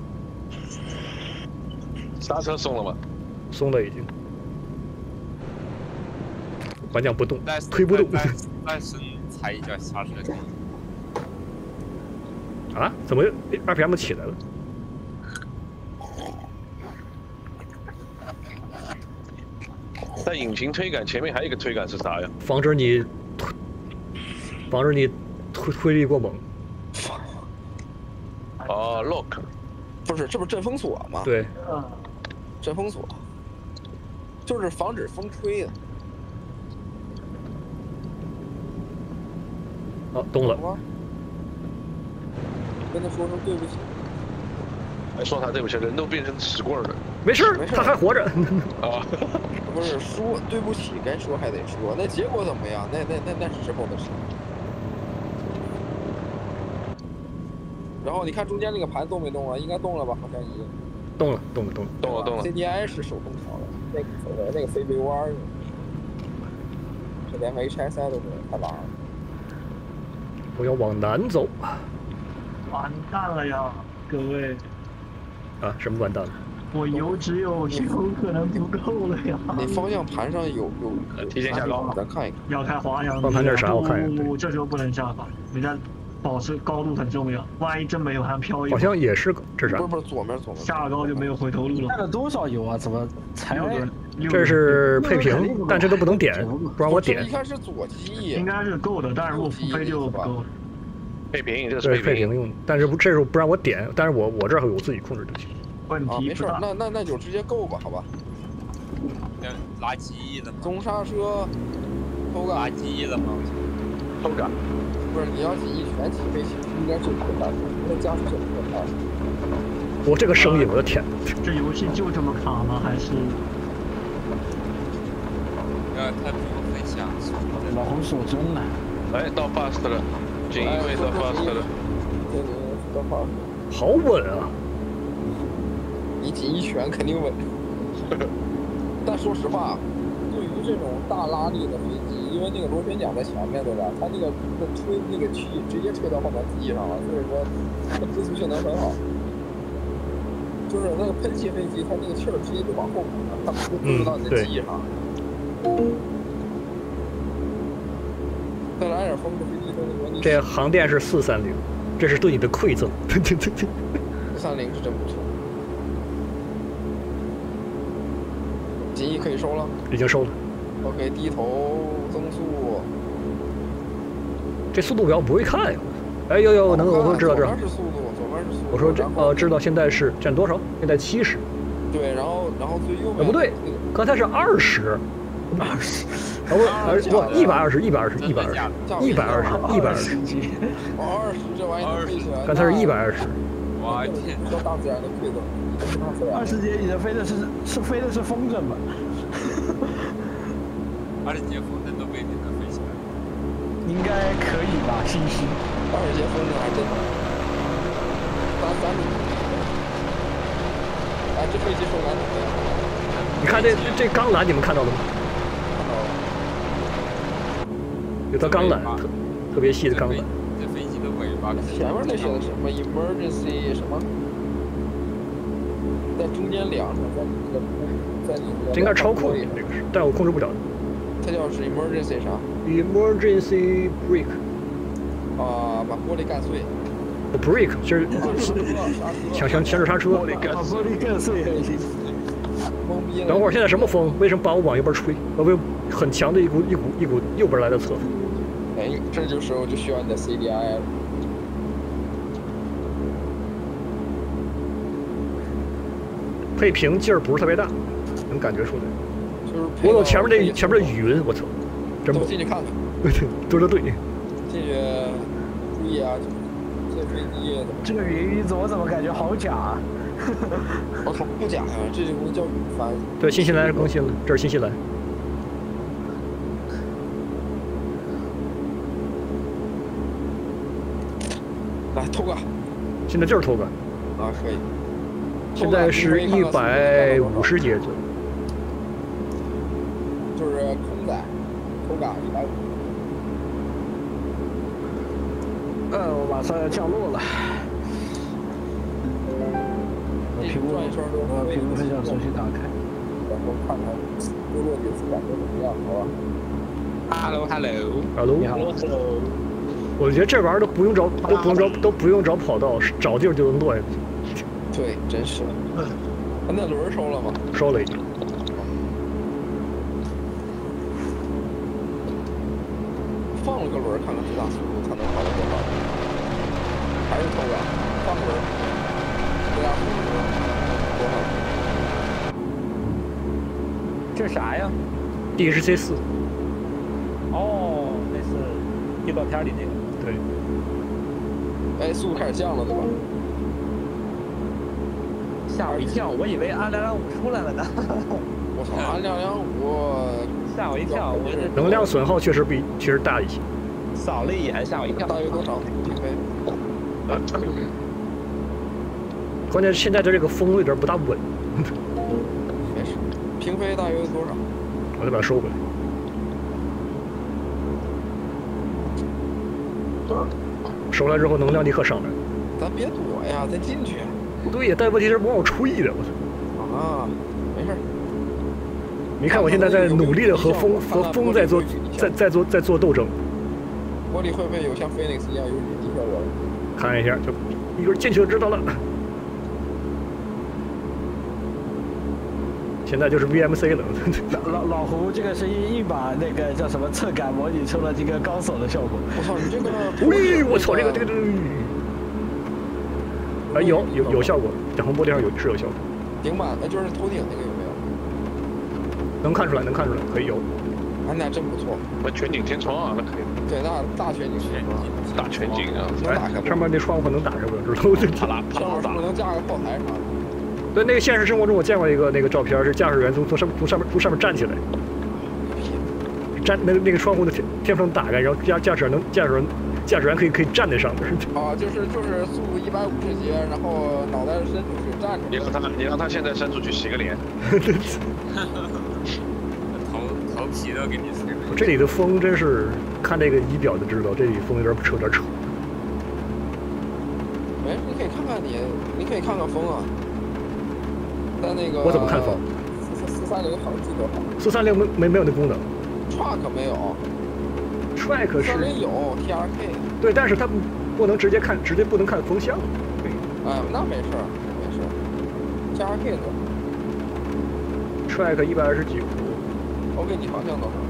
S5: 刹车松了吗？
S1: 松了已经。反桨不动，推不动。
S3: 再深踩一脚刹车。
S1: 啊？怎么 R P M 起来了？
S5: 但引擎推杆前面还有一个推杆是啥呀？
S1: 防止你推，防止你推推力过猛。
S5: 哦 ，lock，
S2: 不是，这不是阵风锁吗？
S1: 对，
S2: 阵风锁，就是防止风吹的。
S1: 哦，动了。
S2: 跟他说声对不起。
S5: 说他对不起，人都变成纸棍了。
S1: 没事，他还活着。
S5: 啊，
S2: 不是说对不起，该说还得说，那结果怎么样？那那那那是之后的事。然后你看中间那个盘动没动啊？应该动了吧？好像已经
S1: 动了，动了，动了，
S5: 动了，动了。
S2: C D I 是手动调的，那个那个飞背弯儿，这连个 H S I 都没有，太拉了。
S1: 我要往南走。
S8: 完蛋了呀，各位！
S1: 啊，什么完蛋了？
S8: 我油只有有可能不够了呀。
S2: 你方向盘上有有
S5: 提前下高，
S2: 咱看一看。
S8: 要开滑翔。
S1: 方向盘这是啥？我看一
S8: 下。不，这时候不能下滑，人家保持高度很重要，万一真没有还漂移。
S1: 好像也是，这是啥？
S2: 不是不是左面左面。
S8: 下了高就没有回头路了。
S9: 下了多少油啊？怎么才有个？
S1: 这是配平，但这都不能点，不让我点。
S2: 一看是左机，
S8: 应该是够的，但是如果复飞就不够了。
S5: 配平，这是
S1: 对配平用的，但是不这时候不让我点，但是我我这儿有我自己控制就行。
S8: 问题
S2: 没事，那那那就直接够吧，好吧。
S3: 垃圾的
S2: 中刹车，偷杆。
S3: 垃圾的吗？
S5: 偷杆。
S2: 不是，你要起一拳起飞，其实应该是可以的，因为加速是可以的。
S1: 我这个声音，我的天！
S8: 这游戏就这么卡吗？还是？
S3: 呃，它比我很像。
S9: 老红手真了。
S5: 哎，到 fast 了。锦衣卫到 fast 了，
S1: 好稳啊！
S2: 你紧一拳肯定稳。但说实话，对于这种大拉力的飞机，因为那个螺旋桨在前面，对吧？它那个那吹那个气直接吹到后面机上了，所以说它的追速性能很好。就是那个喷气飞机，它那个气儿直接就往后补了，它不会追到你的机上。嗯再来点风的飞机，
S1: 这航电是四三零，这是对你的馈赠。
S2: 四三零是真不错。锦衣可以收了，
S1: 已经收了。
S2: OK， 低头增速。
S1: 这速度表不会看呀？哎呦呦，能我会知道知道。
S2: 左边是速度，左边是速度。
S1: 我说这呃，知道现在是占多少？现在七十。
S2: 对，然后然后最右边。
S1: 不对，刚才是二十。
S2: 二十。
S1: 啊不，不，一百二十，一百二十，一百二十，一百二十，一百二十。
S2: 二十这玩意儿飞起来。
S1: 刚才是一百二十。
S3: 我天！
S2: 说大自然的馈赠。
S9: 二十节你的飞的是是飞的是风筝吧？
S3: 二十节风筝都未必能飞起来。
S9: 应该可以吧？信息。
S2: 二十节风筝还真的。八三米。哎，这飞机手感怎么样？
S1: 你看这这钢缆，你们看到了吗？有条钢缆，特特别细的钢缆。
S3: 这飞机的尾巴。
S2: 前面那写的什么 emergency 什么？在中间两上，在那个在那个。
S1: 这应该是超控，这个是，但我控制不了。
S2: 它叫是 emergency 啥
S1: ？emergency brake。
S2: 啊，把玻璃干碎。
S1: brake 就是强强强制刹车。
S9: 玻璃干玻璃干碎。
S2: 懵逼了。
S1: 等会儿现在什么风？为什么把我往右边吹？我有很强的一股一股一股右边来的侧风。
S2: 哎，这就时候就需要你的 C D I 了。
S1: 配平劲儿不是特别大，能感觉出来。
S2: 就是
S1: 我走前面那前面的云，我操，真猛！
S2: 进去看看。
S1: 对对对。
S2: 进去注意啊，这飞机。
S9: 这个云云我怎么感觉好假啊？
S2: 我靠，不假呀，这就叫雨帆。
S1: 对，新西兰是更新了，这是新西兰。
S2: 来偷个。
S1: 现在就是偷个。
S2: 啊，可以。
S1: 现在是一百五十节左右。
S2: 就是空载，偷个一百五。
S9: 呃，我马上要降落了。屏幕，呃，屏幕分享重新打开，
S2: 然后看看落落几次感觉怎么样，好吧
S3: ？Hello Hello
S1: Hello
S9: 你好 Hello。
S1: 我觉得这玩意儿都不用找，都不用找，都不用找跑道，找地儿就能落下去。
S2: 对，真是。那轮收了吗？
S1: 收了已经。
S2: 放了个轮，看看最大速度，看能跑到多少。还是偷个，放轮。最大速度多少？
S9: 这是啥呀
S1: ？D H C 四。
S9: 哦，那是预告片里那个。
S1: 对。
S2: 哎，速度开始降了，对吧？
S9: 吓我一跳，我以为二两两五出来了呢。
S2: 我操，二两两五
S9: 吓我一跳，我这
S1: 能量损耗确实比确实大一些。
S9: 扫了一眼，吓我一跳。
S2: 大约多少？平飞。
S1: 关键现在的这个风有点不大稳。
S2: 没事，平飞大约多少？
S1: 我再把它收回来。收来之后能量立刻上来。
S2: 咱别躲呀，咱进去。
S1: 对呀，但问题是往我吹的，我操。
S2: 啊，没事。
S1: 你看我现在在努力的和风和风在做在在做在做斗争。
S2: 玻璃会不会有像 Phoenix 一样有雨滴效果？
S1: 看一下，就一会儿进去就知道了。现在就是 V M C 了。
S9: 老老老胡这个是一一把那个叫什么侧杆模拟出了这个高手的效果。
S2: 我操，你这个！
S1: 喂，我操，这个这个这个。哎，有有有效果，挡风玻璃上有是有效果。
S2: 顶板的就是头顶那个有没有？
S1: 能看出来，能看出来，可以有。
S2: 啊，那真不错。
S5: 我全景天窗啊，那可以。
S2: 对，大大全景天窗，
S5: 大全景啊，
S2: 能打开。
S1: 上面那窗户能打开不？知道？
S5: 啪啦啪啦打。
S2: 能架个后台啥的。
S1: 对，那个现实生活中我见过一个那个照片，是驾驶员从从上从上面从上面站起来，站那个那个窗户的天天窗打开，然后驾驾驶员能驾驶员驾驶员可以可以站在上面。
S2: 啊，就是就是速度一百五十节，然后脑袋伸出去站着。
S5: 你让他你让他现在伸出去洗个脸。
S3: 头头皮都给你吹了。
S1: 这里的风真是看这个仪表就知道，这里风有点扯，有点扯。
S2: 没事，你可以看看你，你可以看看风啊。在那个
S1: 我怎么看风？
S2: 四四三零航机多好。
S1: 四三零没没没有那功能。
S2: Track 没有。
S1: Track 是。
S2: 三零有 T R K。
S1: 对，但是它不能直接看，直接不能看风向。
S2: 哎，那没事，没事。T R K 的。
S1: Track 一百二十九。
S2: 我给你方向多少？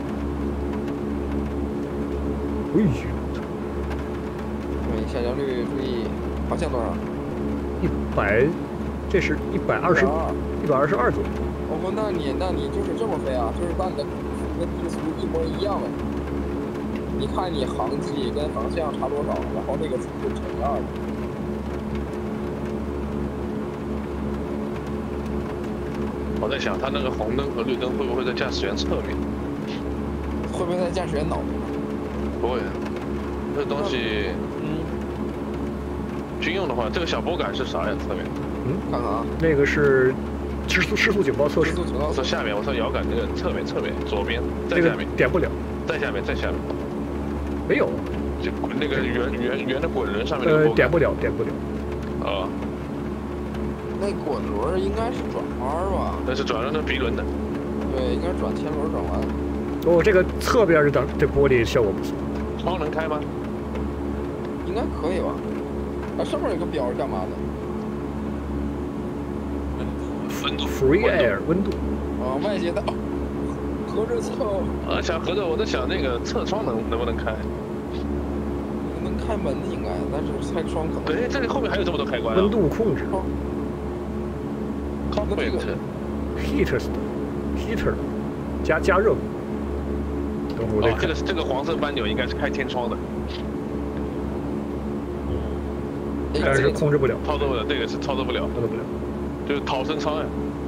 S1: 哎呦！
S2: 对，下降率注意，方向多少？
S1: 一百。这是一百二十，一百二十二左右。
S2: 哦，那你那你就是这么飞啊？就是把你的跟地速一模一样的。你看你航迹跟航向差多少，然后那个速度乘以二。
S5: 我在想，它那个红灯和绿灯会不会在驾驶员侧面？
S2: 会不会在驾驶员脑袋？
S5: 不会，这东西，嗯，军用的话，这个小拨杆是啥呀？侧面？
S1: 嗯，
S2: 看看啊，
S1: 那个是失速失速警报测试。
S5: 我说下面，我说摇杆那个侧面侧面左边，在下面
S1: 点不了，
S5: 在下面在下面，
S1: 没有，
S5: 就那个圆圆圆的滚轮上面
S1: 呃点不了点不了。
S5: 啊，
S2: 那滚轮应该是转弯吧？
S5: 那是转轮的鼻轮的。
S2: 对，应该是转前轮转弯。
S1: 哦，这个侧边这档这玻璃效果不错。
S5: 窗能开吗？
S2: 应该可以吧？啊，上面有个表是干嘛的？
S5: 温度
S1: ，free air 温度。
S2: 啊，外界的，合着侧。
S5: 啊，想合着我在想那个侧窗能能不能开？
S2: 能开门应该，但是开窗可能。
S5: 对，这里后面还有这么多开关
S1: 啊。温度控制。
S5: Comfort。Heater。
S1: Heater。加加热。等会儿我
S5: 哦，这个这个黄色按钮应该是开天窗的。
S1: 但是控制不了。
S5: 操作不了，这个是操作不了，
S1: 操作不了。
S5: 就是逃生舱呀。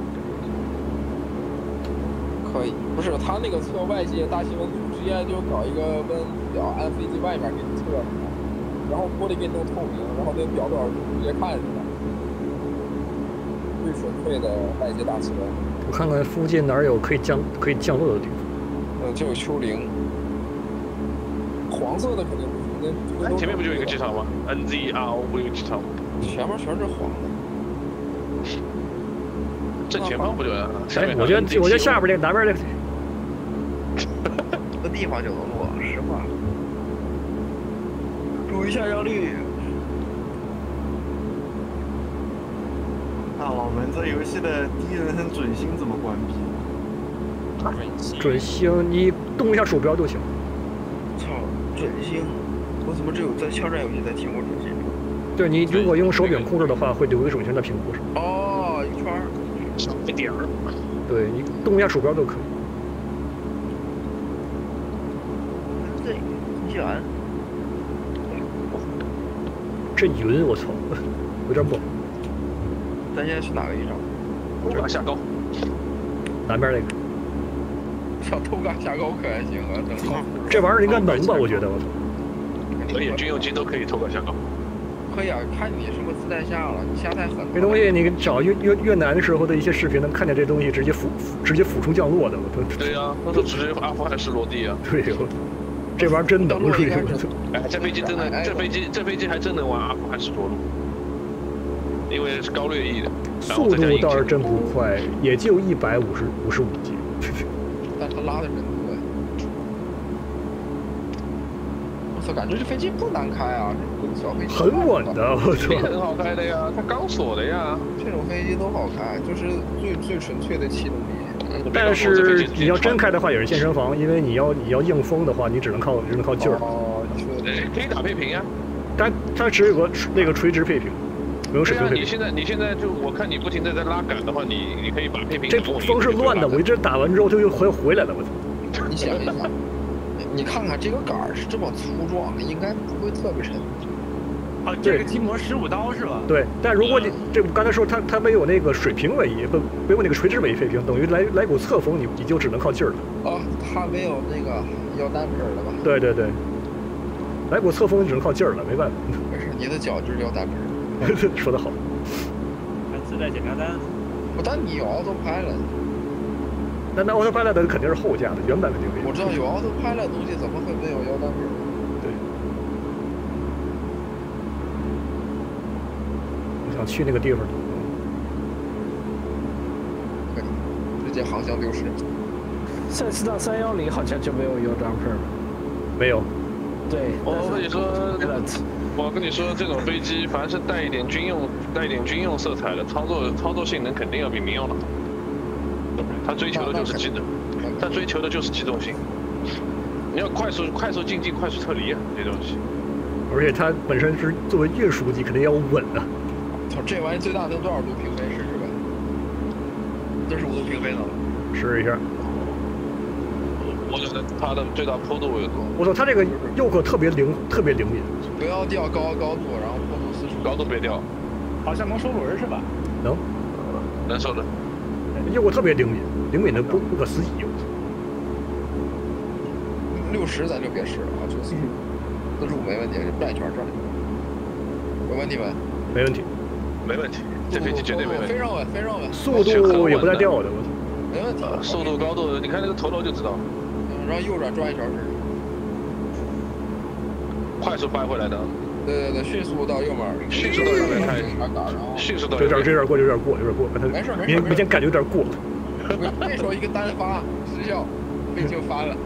S2: 可以，不是他那个测外界大气温度，直接就搞一个温度表，按飞机外面给你测，然后玻璃给你弄透明，然后那表多少度直接看出来，最纯粹的外界大气温。
S1: 我看看附近哪儿有可以降可以降落的地方。
S2: 嗯，就有丘陵。黄色的肯定不是，那
S5: 前面不就有一个机场吗 ？N Z R O 不有机场吗？
S2: 前面全是黄的。
S5: 正前方不就？下面
S1: 我觉得我觉得下边这南边这
S2: 个地方就能落，实话。注意下降率。
S10: 那我们这游戏的第一人称准星怎么关闭？
S1: 准星，你动一下鼠标就行。
S2: 操，准星！我怎么只有在枪战游戏才听过准星？
S1: 对你如果用手柄控制的话，会留一个准星在屏幕上。
S2: 哦，一圈。
S5: 小一点儿。
S1: 对你动一下鼠标都可以。
S2: 对，很远。
S1: 这云我操，有点猛。
S2: 咱现在去哪个仪仗？
S5: 偷嘎下高。
S1: 南边那个。
S2: 操，偷嘎下高可还行啊，整靠。
S1: 这玩意儿应该能吧？我觉得我操。
S5: 可以，军用机都可以偷嘎下高。
S2: 可以啊，看你什么姿态下了，你下太狠。
S1: 这东西你找越越越南的时候的一些视频，能看见这东西直接俯直接俯冲降落的，我操。
S5: 对呀，那都直接阿富汗式落地啊。
S1: 对哟。这玩意儿真能是吧？
S5: 哎，这飞机真的，这飞机这飞机还真能玩阿富汗式着陆，因为是高掠翼的，
S1: 速度倒是真不快，也就一百五十五十五 G。
S2: 但它拉的人多呀！我操，感觉这飞机不难开啊，这小飞机
S1: 很稳的，我操，
S5: 很好开的呀，它钢索的呀，
S2: 这种飞机都好开，就是最最纯粹的气动力。
S1: 但是你要真开的话，也是健身房，因为你要你要硬封的话，你只能靠只能靠劲儿。
S2: 哦，
S5: 对，可以打配平呀。
S1: 但它只有个那个垂直配平，没有水平配平。
S5: 你现在你现在就我看你不停的在拉杆的话，你你可以把配平。
S1: 这风是乱的，我一直打完之后就又回回来了，我操！
S2: 你想一想，你看看这个杆儿是这么粗壮，应该不会特别沉。
S10: 啊，这个筋膜十五刀是吧？
S1: 对，但如果你这刚才说它它没有那个水平尾翼，不没有那个垂直尾翼配平，等于来来股侧风，你你就只能靠劲儿了。
S2: 哦，它没有那个腰单喷了吧？
S1: 对对对，来股侧风你只能靠劲儿了，没办法。
S2: 没事，你的脚就是腰单喷。
S1: 说得好。
S10: 看自带检查单。
S2: 不但你有 autopilot，
S1: 那那 autopilot 肯定是后加的，原版肯定没有。
S2: 我知道有 autopilot 的东西，怎么会没有腰单喷？
S1: 对。想去那个地方，
S2: 可以直接航向六十。
S9: 赛斯大三幺零好像就没有 U jumper
S1: 没有。
S9: 对，
S5: 我跟你说，我跟你说，这种飞机凡是带一点军用、带一点军用色彩的，操作操作性能肯定要比民用的好。它追求的就是机动，它追求的就是机动性。你要快速、快速进近、快速撤离啊，这东西。
S1: 而且它本身是作为运输机，肯定要稳啊。
S2: 操，这玩意最大能多少度平飞？试试呗。这是五度平飞的。
S1: 试一下。
S5: 我觉得它的最大坡度有多？
S1: 我操，它这个右可特别灵，特别灵敏。
S2: 不要调高高度，然后坡度四十。
S5: 高度别调。
S10: 好像能收轮是吧？
S1: 能。
S5: 能收的。
S1: 右可特别灵敏，灵敏的不不可思议。
S2: 六十咱就别试了啊，就四十五。四十五没问题，转一圈转。有问题没？
S1: 没问题。
S5: 没问题，这飞机绝对没问题。
S2: 非常稳，非常稳。
S1: 速度也不带掉的，我操。
S2: 没问题。
S5: 速度高度，你看那个头头就知道。
S2: 嗯，然后右转转一圈试试。
S5: 快速掰回来的。
S2: 对对对，迅速到右面。
S5: 迅速到右边开。迅速到右边。
S1: 有点，这有点过，有点过，有点过。
S2: 没事没
S1: 事。明显感觉有点过。
S2: 那时候一个单发失效，飞机就翻了。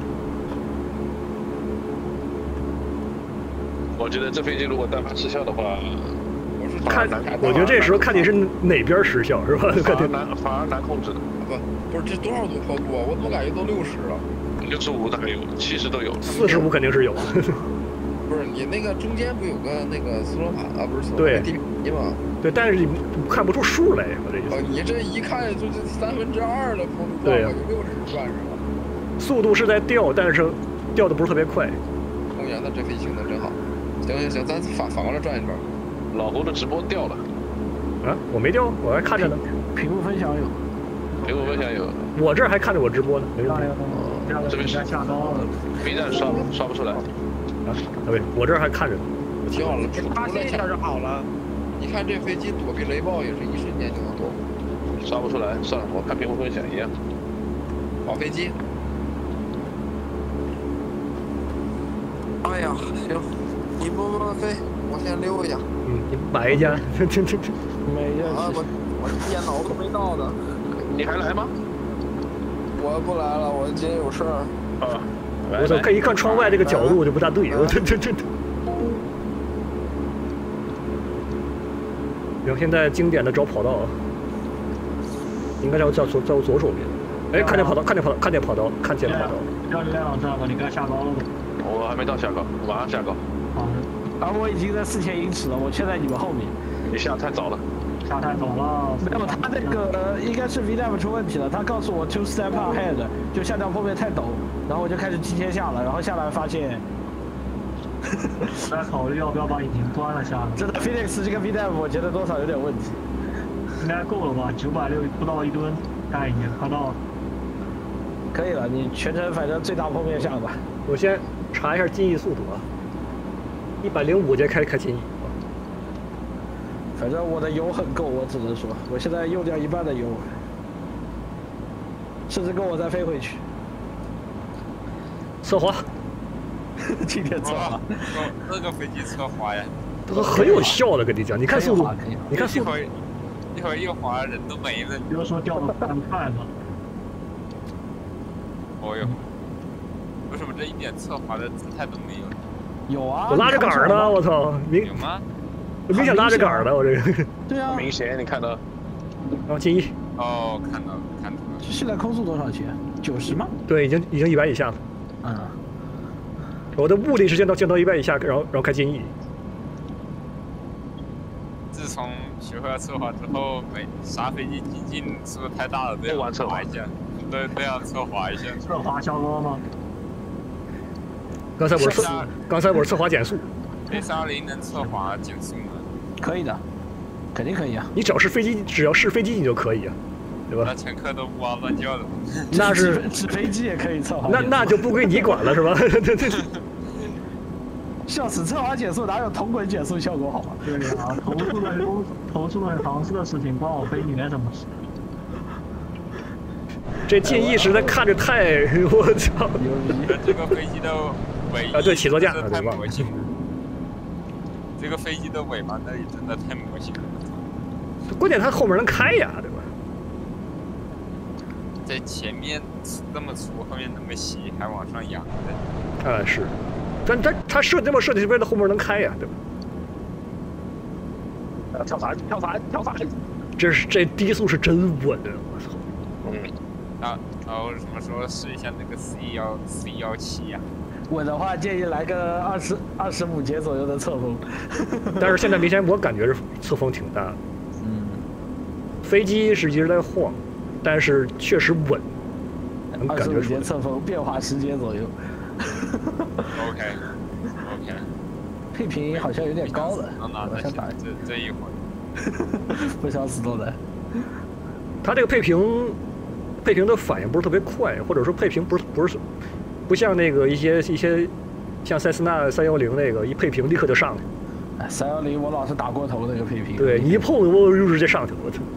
S5: 我觉得这飞机如果单发失效的话，
S2: 我是
S1: 看，我觉得这时候看你是哪边失效是吧？
S5: 反而难，反而难控制的。
S2: 不，不是这多少度坡度啊？我怎么感觉都六十了？
S5: 六十五大概有，七十都有。
S1: 四十五肯定是有。
S2: 不是你那个中间不有个那个斯洛帕啊？不是斯洛
S1: 对
S2: 地皮吗？
S1: 对，但是你看不出数来，我这意思。
S2: 哦，你这一看就是三分之二的坡度，
S1: 对呀，
S2: 有六十算是吧？
S1: 速度是在掉，但是掉的不是特别快。
S2: 公园的这飞行能真好。行行行，咱反反过来转一圈。
S5: 老胡的直播掉了。
S1: 啊，我没掉，我还看着呢。
S9: 屏幕分享有。
S5: 屏幕分享有。
S1: 我这还看着我直播呢。没问题。
S5: 这边是
S8: 下高了。
S5: B站刷刷不出来。
S1: 啊，对，我这还看着呢。
S2: 挺好了，这
S10: 发现一下就好了。
S2: 你看这飞机躲避雷暴也是一瞬间就能躲。
S5: 刷不出来，算了，我看屏幕分享一样。
S2: 跑飞机。哎呀，行。你慢慢飞，我先溜一下。
S1: 嗯，你买一架，这这这这。
S9: 买一架。
S2: 啊，我我电脑都没到呢。
S5: 你还来吗？
S2: 我不来了，我今天有事儿。
S5: 啊。
S1: 我操！看一看窗外这个角度就不大对，我这这这。行，现在经典的找跑道啊，应该在在左在我左手边。哎，看见跑道，看见跑道，看见跑道，看见跑道。
S8: 要亮这个，你该下高了吗？
S5: 我还没到下高，我马上下高。
S8: 好的。
S9: 啊，我已经在四千英尺了，我却在你们后面。
S5: 你下太早了。
S8: 下太早了。
S9: 没有，他那个应该是 V D A M 出问题了，他告诉我 two step ahead， 就下降坡面太陡，然后我就开始提前下了，然后下来发现。
S8: 在考虑要不要把引擎关了下来。
S9: 真的 Phoenix 这个 V D A M 我觉得多少有点问题。
S8: 应该够了吧？九百六不到一吨，概念快到了。
S9: 可以了，你全程反正最大坡面下吧。
S1: 我先查一下进翼速度啊，一百零五节开开进翼。
S9: 反正我的油很够，我只能说，我现在用掉一半的油，甚至够我再飞回去。
S1: 侧滑，
S9: 今天侧滑，
S3: 那个飞机侧滑呀，
S1: 这个很有效的，跟你讲，你看速度，你看速度，
S3: 一会儿一滑人都没了。
S8: 比如说掉的太快了。
S3: 哦哟，为什么这一点侧滑的姿态都没有？
S9: 有啊，
S1: 我拉着杆儿呢，我操，明
S3: 有吗？
S1: 我明显拉着杆儿了，我这个。
S9: 对啊，
S5: 明显你看到。
S1: 然后进一。
S3: 哦，看到了，看到了。
S9: 现在空速多少钱？九十吗？
S1: 对，已经已经一百以下了。
S9: 嗯。
S1: 我的目的是降到降到一百以下，然后然后开进一。
S3: 自从学会了侧滑之后，每啥飞机进近是不是太大了？都要侧滑一下。对，都要侧滑一下。
S8: 侧滑消多吗？
S1: 刚才我是侧，刚才我是侧滑减速。
S3: A 三二零能侧滑减速吗？
S9: 可以的，肯定可以啊。
S1: 你只要是飞机，只要是飞机你就可以啊，对吧？
S3: 那乘客都呜哇乱叫的。
S1: 那是
S9: 纸飞机也可以侧滑。
S1: 那那就不归你管了，是吧？对对。
S9: 笑死，侧滑减速哪有同轨减速效果好啊？
S8: 对啊，投诉的公投诉的航司的事情关我飞行员什么事？
S1: 这进翼实在看着太，我操！
S3: 牛逼！这个飞机的尾
S1: 啊，对，起落架
S3: 太魔性了。这个飞机的尾巴那里真的太魔性了。
S1: 关键它后面能开呀，对吧？
S3: 在前面这么粗，后面那么细，还往上扬
S1: 的。啊，是。但它它设这么设计是为了后面能开呀，对吧？
S5: 跳伞，跳伞，跳伞！
S1: 这是这低速是真稳啊！我操！
S3: 嗯。啊，然后什么时候试一下那个 C 幺 C 幺七呀？
S9: 稳的话建议来个二十二十五节左右的侧风。
S1: 但是现在明显我感觉是侧风挺大的。
S9: 嗯。飞
S1: 机是一直在晃，但是确实稳，能感觉出来。
S9: 二十五节侧风，变化十节左右。
S3: OK OK。
S9: 配平好像有点高了，
S3: 我想打这这一会儿。
S9: 不想死都来。
S1: 他这个配平。配平的反应不是特别快，或者说配平不是不是不像那个一些一些像塞斯纳三幺零那个一配平立刻就上来。
S9: 哎，三幺零我老是打过头那个配平。
S1: 对，你一碰我就直接上去了，我操！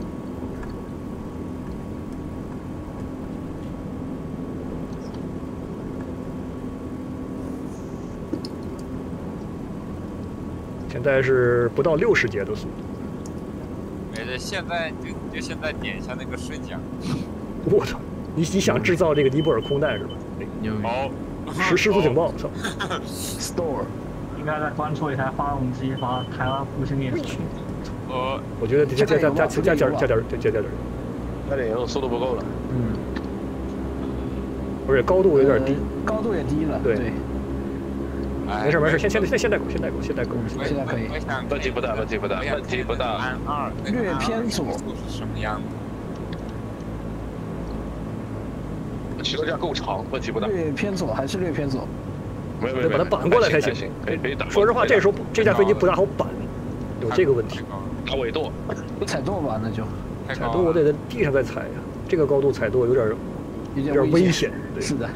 S1: 现在是不到六十节的速度。
S3: 没事，现在就就现在点一下那个瞬间。
S1: 我操！你你想制造这个尼泊尔空弹是吧？
S3: 好，
S1: 实时速警报，操
S8: ！Store 应该再关注一台发动机，把台湾复兴也去。
S3: 呃，
S1: 我觉得加加加加加加点加点加加点，
S5: 加点油，速度不够了。
S9: 嗯。
S1: 而且高度有点低，
S9: 高度也低了。
S1: 对。没事没事，先先先先带狗，先带狗，先带狗。
S9: 现在可以。
S5: 问题不大，问题不大，问题不大。
S9: 略偏左
S3: 是什么样的？
S5: 起落架够长，问题不大。
S9: 略偏左还是略偏左？
S5: 没有没
S1: 有，得把它扳过来才行。
S5: 可以可以打。
S1: 说实话，这时候这架飞机不大好扳，有这个问题。
S5: 打尾舵，
S9: 踩舵吧，那就。
S1: 踩舵我得在地上再踩呀，这个高度踩舵有点
S9: 有
S1: 点危险。
S9: 是的。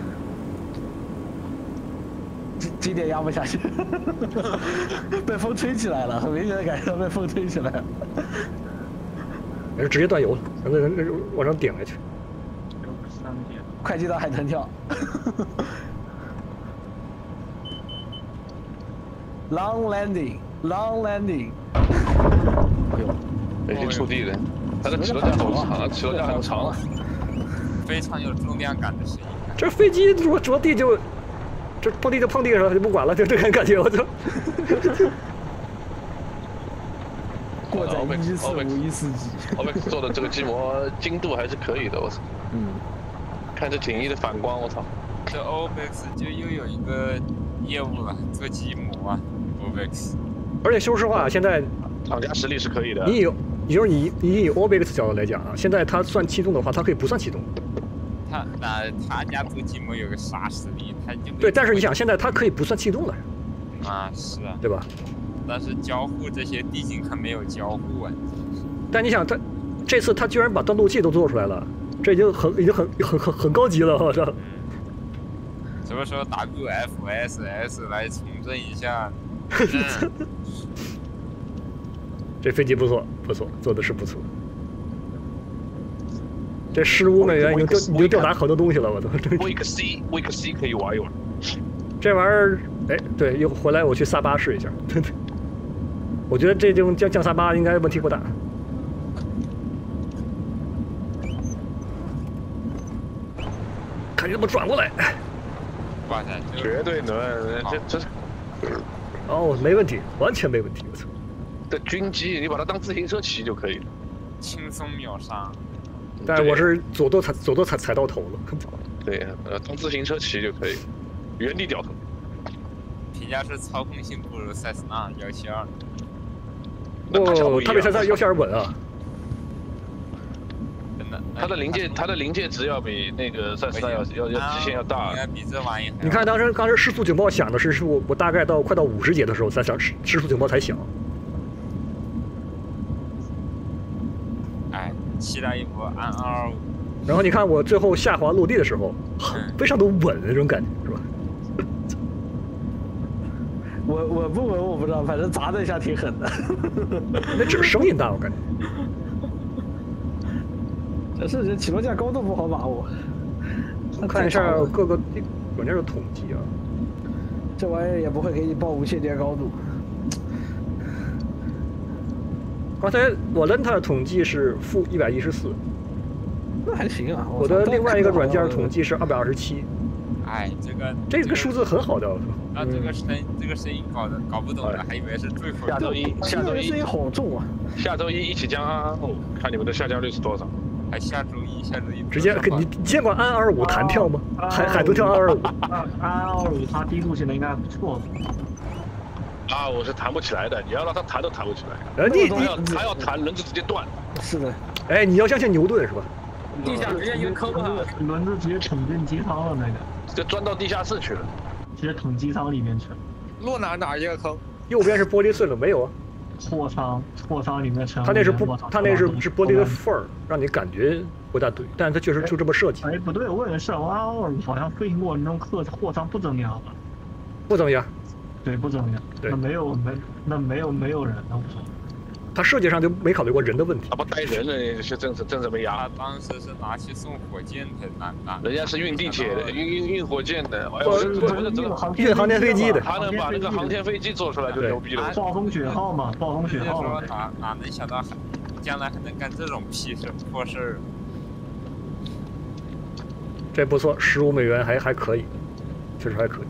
S9: 今天压不下去，被风吹起来了，很明显的感觉到被风吹起来了。
S1: 也是直接断油了，然后人往上顶下去。
S9: 快进到海豚跳。Long landing, long landing。
S5: 哎呦，已经触地了，它的起落架好长，起落架好长啊，
S3: 非常有重量感的声音。
S1: 这飞机着着地就。这碰地就碰地上了，就不管了，就这种感觉，我操！
S9: 过载一四五一四 G，
S5: 奥贝克做的这个机模精度还是可以的，我操！
S9: 嗯，
S5: 看这挺翼的反光，我操！
S3: 这 O B E X 就又有一个业务了，做机模啊 ，O B E X。
S1: 而且说实话，现在
S5: 厂家实力是可以的。
S1: 你有，也就是你你以 O B E X 角度来讲啊，现在它算气动的话，它可以不算气动。
S3: 他那他家做机模有个啥实力？他就
S1: 对，但是你想，现在它可以不算气动了。
S3: 啊，是啊，
S1: 对吧？
S3: 但是交互这些毕竟它没有交互啊。
S1: 但你想，他这次他居然把断路器都做出来了，这已经很已经很很很很高级了，我操！
S3: 什么时候 W F S S 来重振一下？
S1: 这飞机不错，不错，做的是不错。这十五美元已经吊已经吊打好多东西了，我都。
S5: Week C，Week C 可以玩一玩。
S1: 这玩意儿，哎，对，又回来我去萨巴试一下。对对。我觉得这种降降萨巴应该问题不大。看你怎么转过来。
S3: 哇塞，
S5: 绝对能，这这。
S1: 哦，没问题，完全没问题，我操。
S5: 的军机，你把它当自行车骑就可以了，
S3: 轻松秒杀。
S1: 但是我是左舵踩左舵踩踩到头了。
S5: 对，呃，当自行车骑就可以，原地掉头。
S3: 评价是操控性不如塞斯纳幺七二。
S1: 哦，它比塞斯纳幺七二稳啊。
S3: 真的，
S5: 它的临界它的临界值要比那个塞斯纳要要要极限要大。
S3: 应该比这玩意。
S1: 你看当时当时失速警报响的是是我我大概到快到五十节的时候才响失失速警报才响。
S3: 哎，期待一波安二二五。
S1: 然后你看我最后下滑落地的时候，非常的稳那种感觉，是吧？
S9: 稳稳不稳我不知道，反正砸的一下挺狠的。
S1: 那只是声音大，我感觉。
S9: 这是这起落架高度不好把握。
S1: 看一下各个软件的统计啊。
S9: 这玩意儿也不会给你报无限阶高度。
S1: 刚才我扔它的统计是负一百一十四。
S9: 那还行啊。
S1: 我的另外一个软件统计是二百二十七。
S3: 哎，这个
S1: 这个数字很好的。
S3: 啊，这个声这个声音搞的搞不懂的，还以为是最火。
S5: 下周一，下周一
S9: 声音好重啊！
S5: 下周一一起降安二五，看你们的下降率是多少？
S3: 还下周一，下周一
S1: 直接你你见过安二五弹跳吗？海海豚跳安二五。
S8: 安二五它低度性能应该不错。
S5: 啊，我是弹不起来的，你要让它弹都弹不起来。
S1: 呃，你
S5: 你它要弹，轮子直接断。
S9: 是的。
S1: 哎，你要相信牛顿是吧？
S3: 地下直接一个坑啊！
S8: 轮子直接捅进机舱了，那个
S5: 就钻到地下室去了，
S8: 直接捅机舱里面去了。
S3: 落哪哪一个坑？
S1: 右边是玻璃碎了没有啊？
S8: 货舱，货舱里面沉。
S1: 它那是不，它那是是玻璃的缝儿，让你感觉不大对，但是它确实就这么设计。
S8: 哎，不对，我问的是，安二五好像飞行过程中客货舱不增压了。
S1: 不增压。
S8: 对，不增压。
S1: 对。
S8: 那没有没那没有没有人，那无所谓。
S1: 他设计上就没考虑过人的问题。
S5: 他不带人了，是正正正没压。
S3: 他当时是拿去送火箭的，拿拿。
S5: 人家是运地铁的，运运运火箭的，
S1: 不是不是运航天飞机的。
S5: 他能把那个航天飞机做出来就牛逼了。
S8: 暴风雪号嘛，暴风雪号。
S3: 哪哪能想到将来还能干这种屁事破事儿？
S1: 这不错，十五美元还还可以，确实还可以。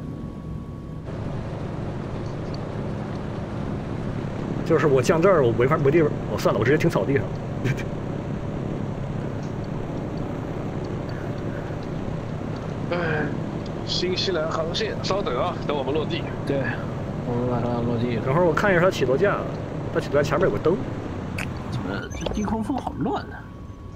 S1: 就是我降这儿，我没法没地方，哦，算了，我直接停草地上。
S5: 哎，新西兰航线，稍等啊，等我们落地。
S9: 对，我们马上落地。
S1: 等会儿我看一下它起落架，它起落架前面有个灯。
S8: 怎么这低空风好乱啊？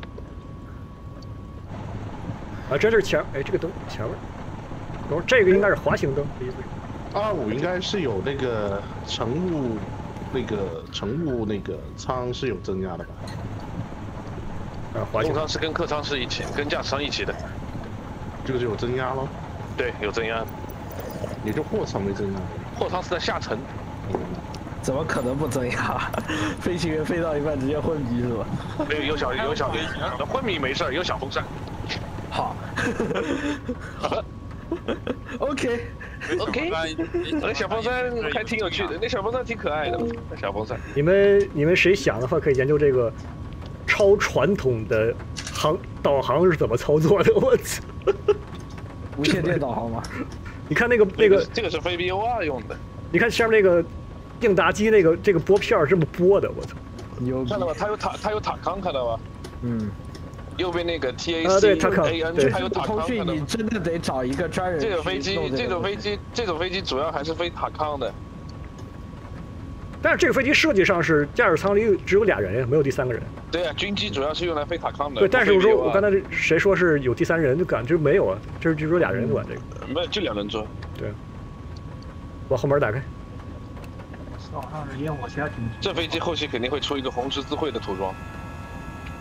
S1: 啊，这是前，哎，这个灯前面。等会儿这个应该是滑行灯，意思。
S11: 二五应该是有那个乘务。那个乘务那个舱是有增压的吧？
S1: 啊，滑行
S5: 舱是跟客舱是一起，跟驾驶舱一起的。
S11: 这个就有增压喽？
S5: 对，有增压。
S11: 也就货舱没增压。
S5: 货舱是在下沉。
S11: 嗯、
S9: 怎么可能不增压？飞行员飞到一半直接昏迷是吧？
S5: 没有，有小有小昏迷没事，有小风扇。
S9: 好。OK
S5: OK， 那小风扇还挺有趣的，那小风扇挺可爱的，那小风扇。
S1: 你们你们谁想的话，可以研究这个超传统的航导航是怎么操作的？我操！
S9: 无线电导航吗？
S1: 你看那个那个，
S5: 这个是飞 B O R 用的。
S1: 你看下面那个应答机那个这个拨片这么拨的，我操！
S9: 有
S5: 看到吗？它有塔，它有塔康，看到吗？
S9: 嗯。
S5: 右边那个 T A C A N， 还有塔康。
S9: 通讯你真的得找一个专人。
S5: 这个飞机，这种飞机，这种飞机主要还是飞塔康的。
S1: 但是这个飞机设计上是驾驶舱里只有俩人，没有第三个人。
S5: 对啊，军机主要是用来飞塔康的。
S1: 对，但是我说我刚才谁说是有第三人，就感觉没有啊，这是只有俩人管这个。
S5: 没有，就两人坐。
S1: 对。把后门打开。
S8: 好像是烟火其他挺。
S5: 这飞机后期肯定会出一个红十字会的涂装。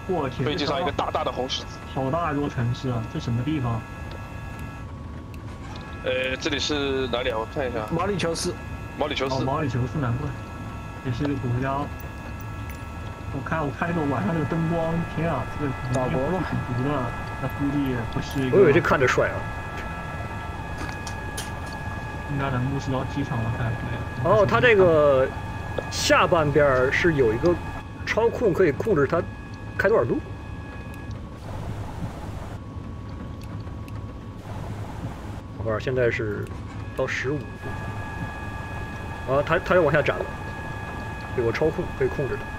S8: 我天！
S5: 飞机上一个大大的红十字。
S8: 好大一座城市啊！这什么地方？
S5: 呃，这里是哪里啊？我看一下。
S9: 毛里求斯。
S5: 毛里求斯。
S8: 哦，毛里求斯，难怪，也是一个国家。我看我看那个晚上那个灯光，天啊，这个
S9: 岛国嘛，
S8: 很毒的，那估计也不是一个。
S1: 我以为这看着帅啊。
S8: 应该能目视到机场了才对。
S1: 哦，它这个下半边是有一个操控，可以控制它开多少度。我看现在是到十五度。啊，它它要往下斩了，有个操控可以控制它。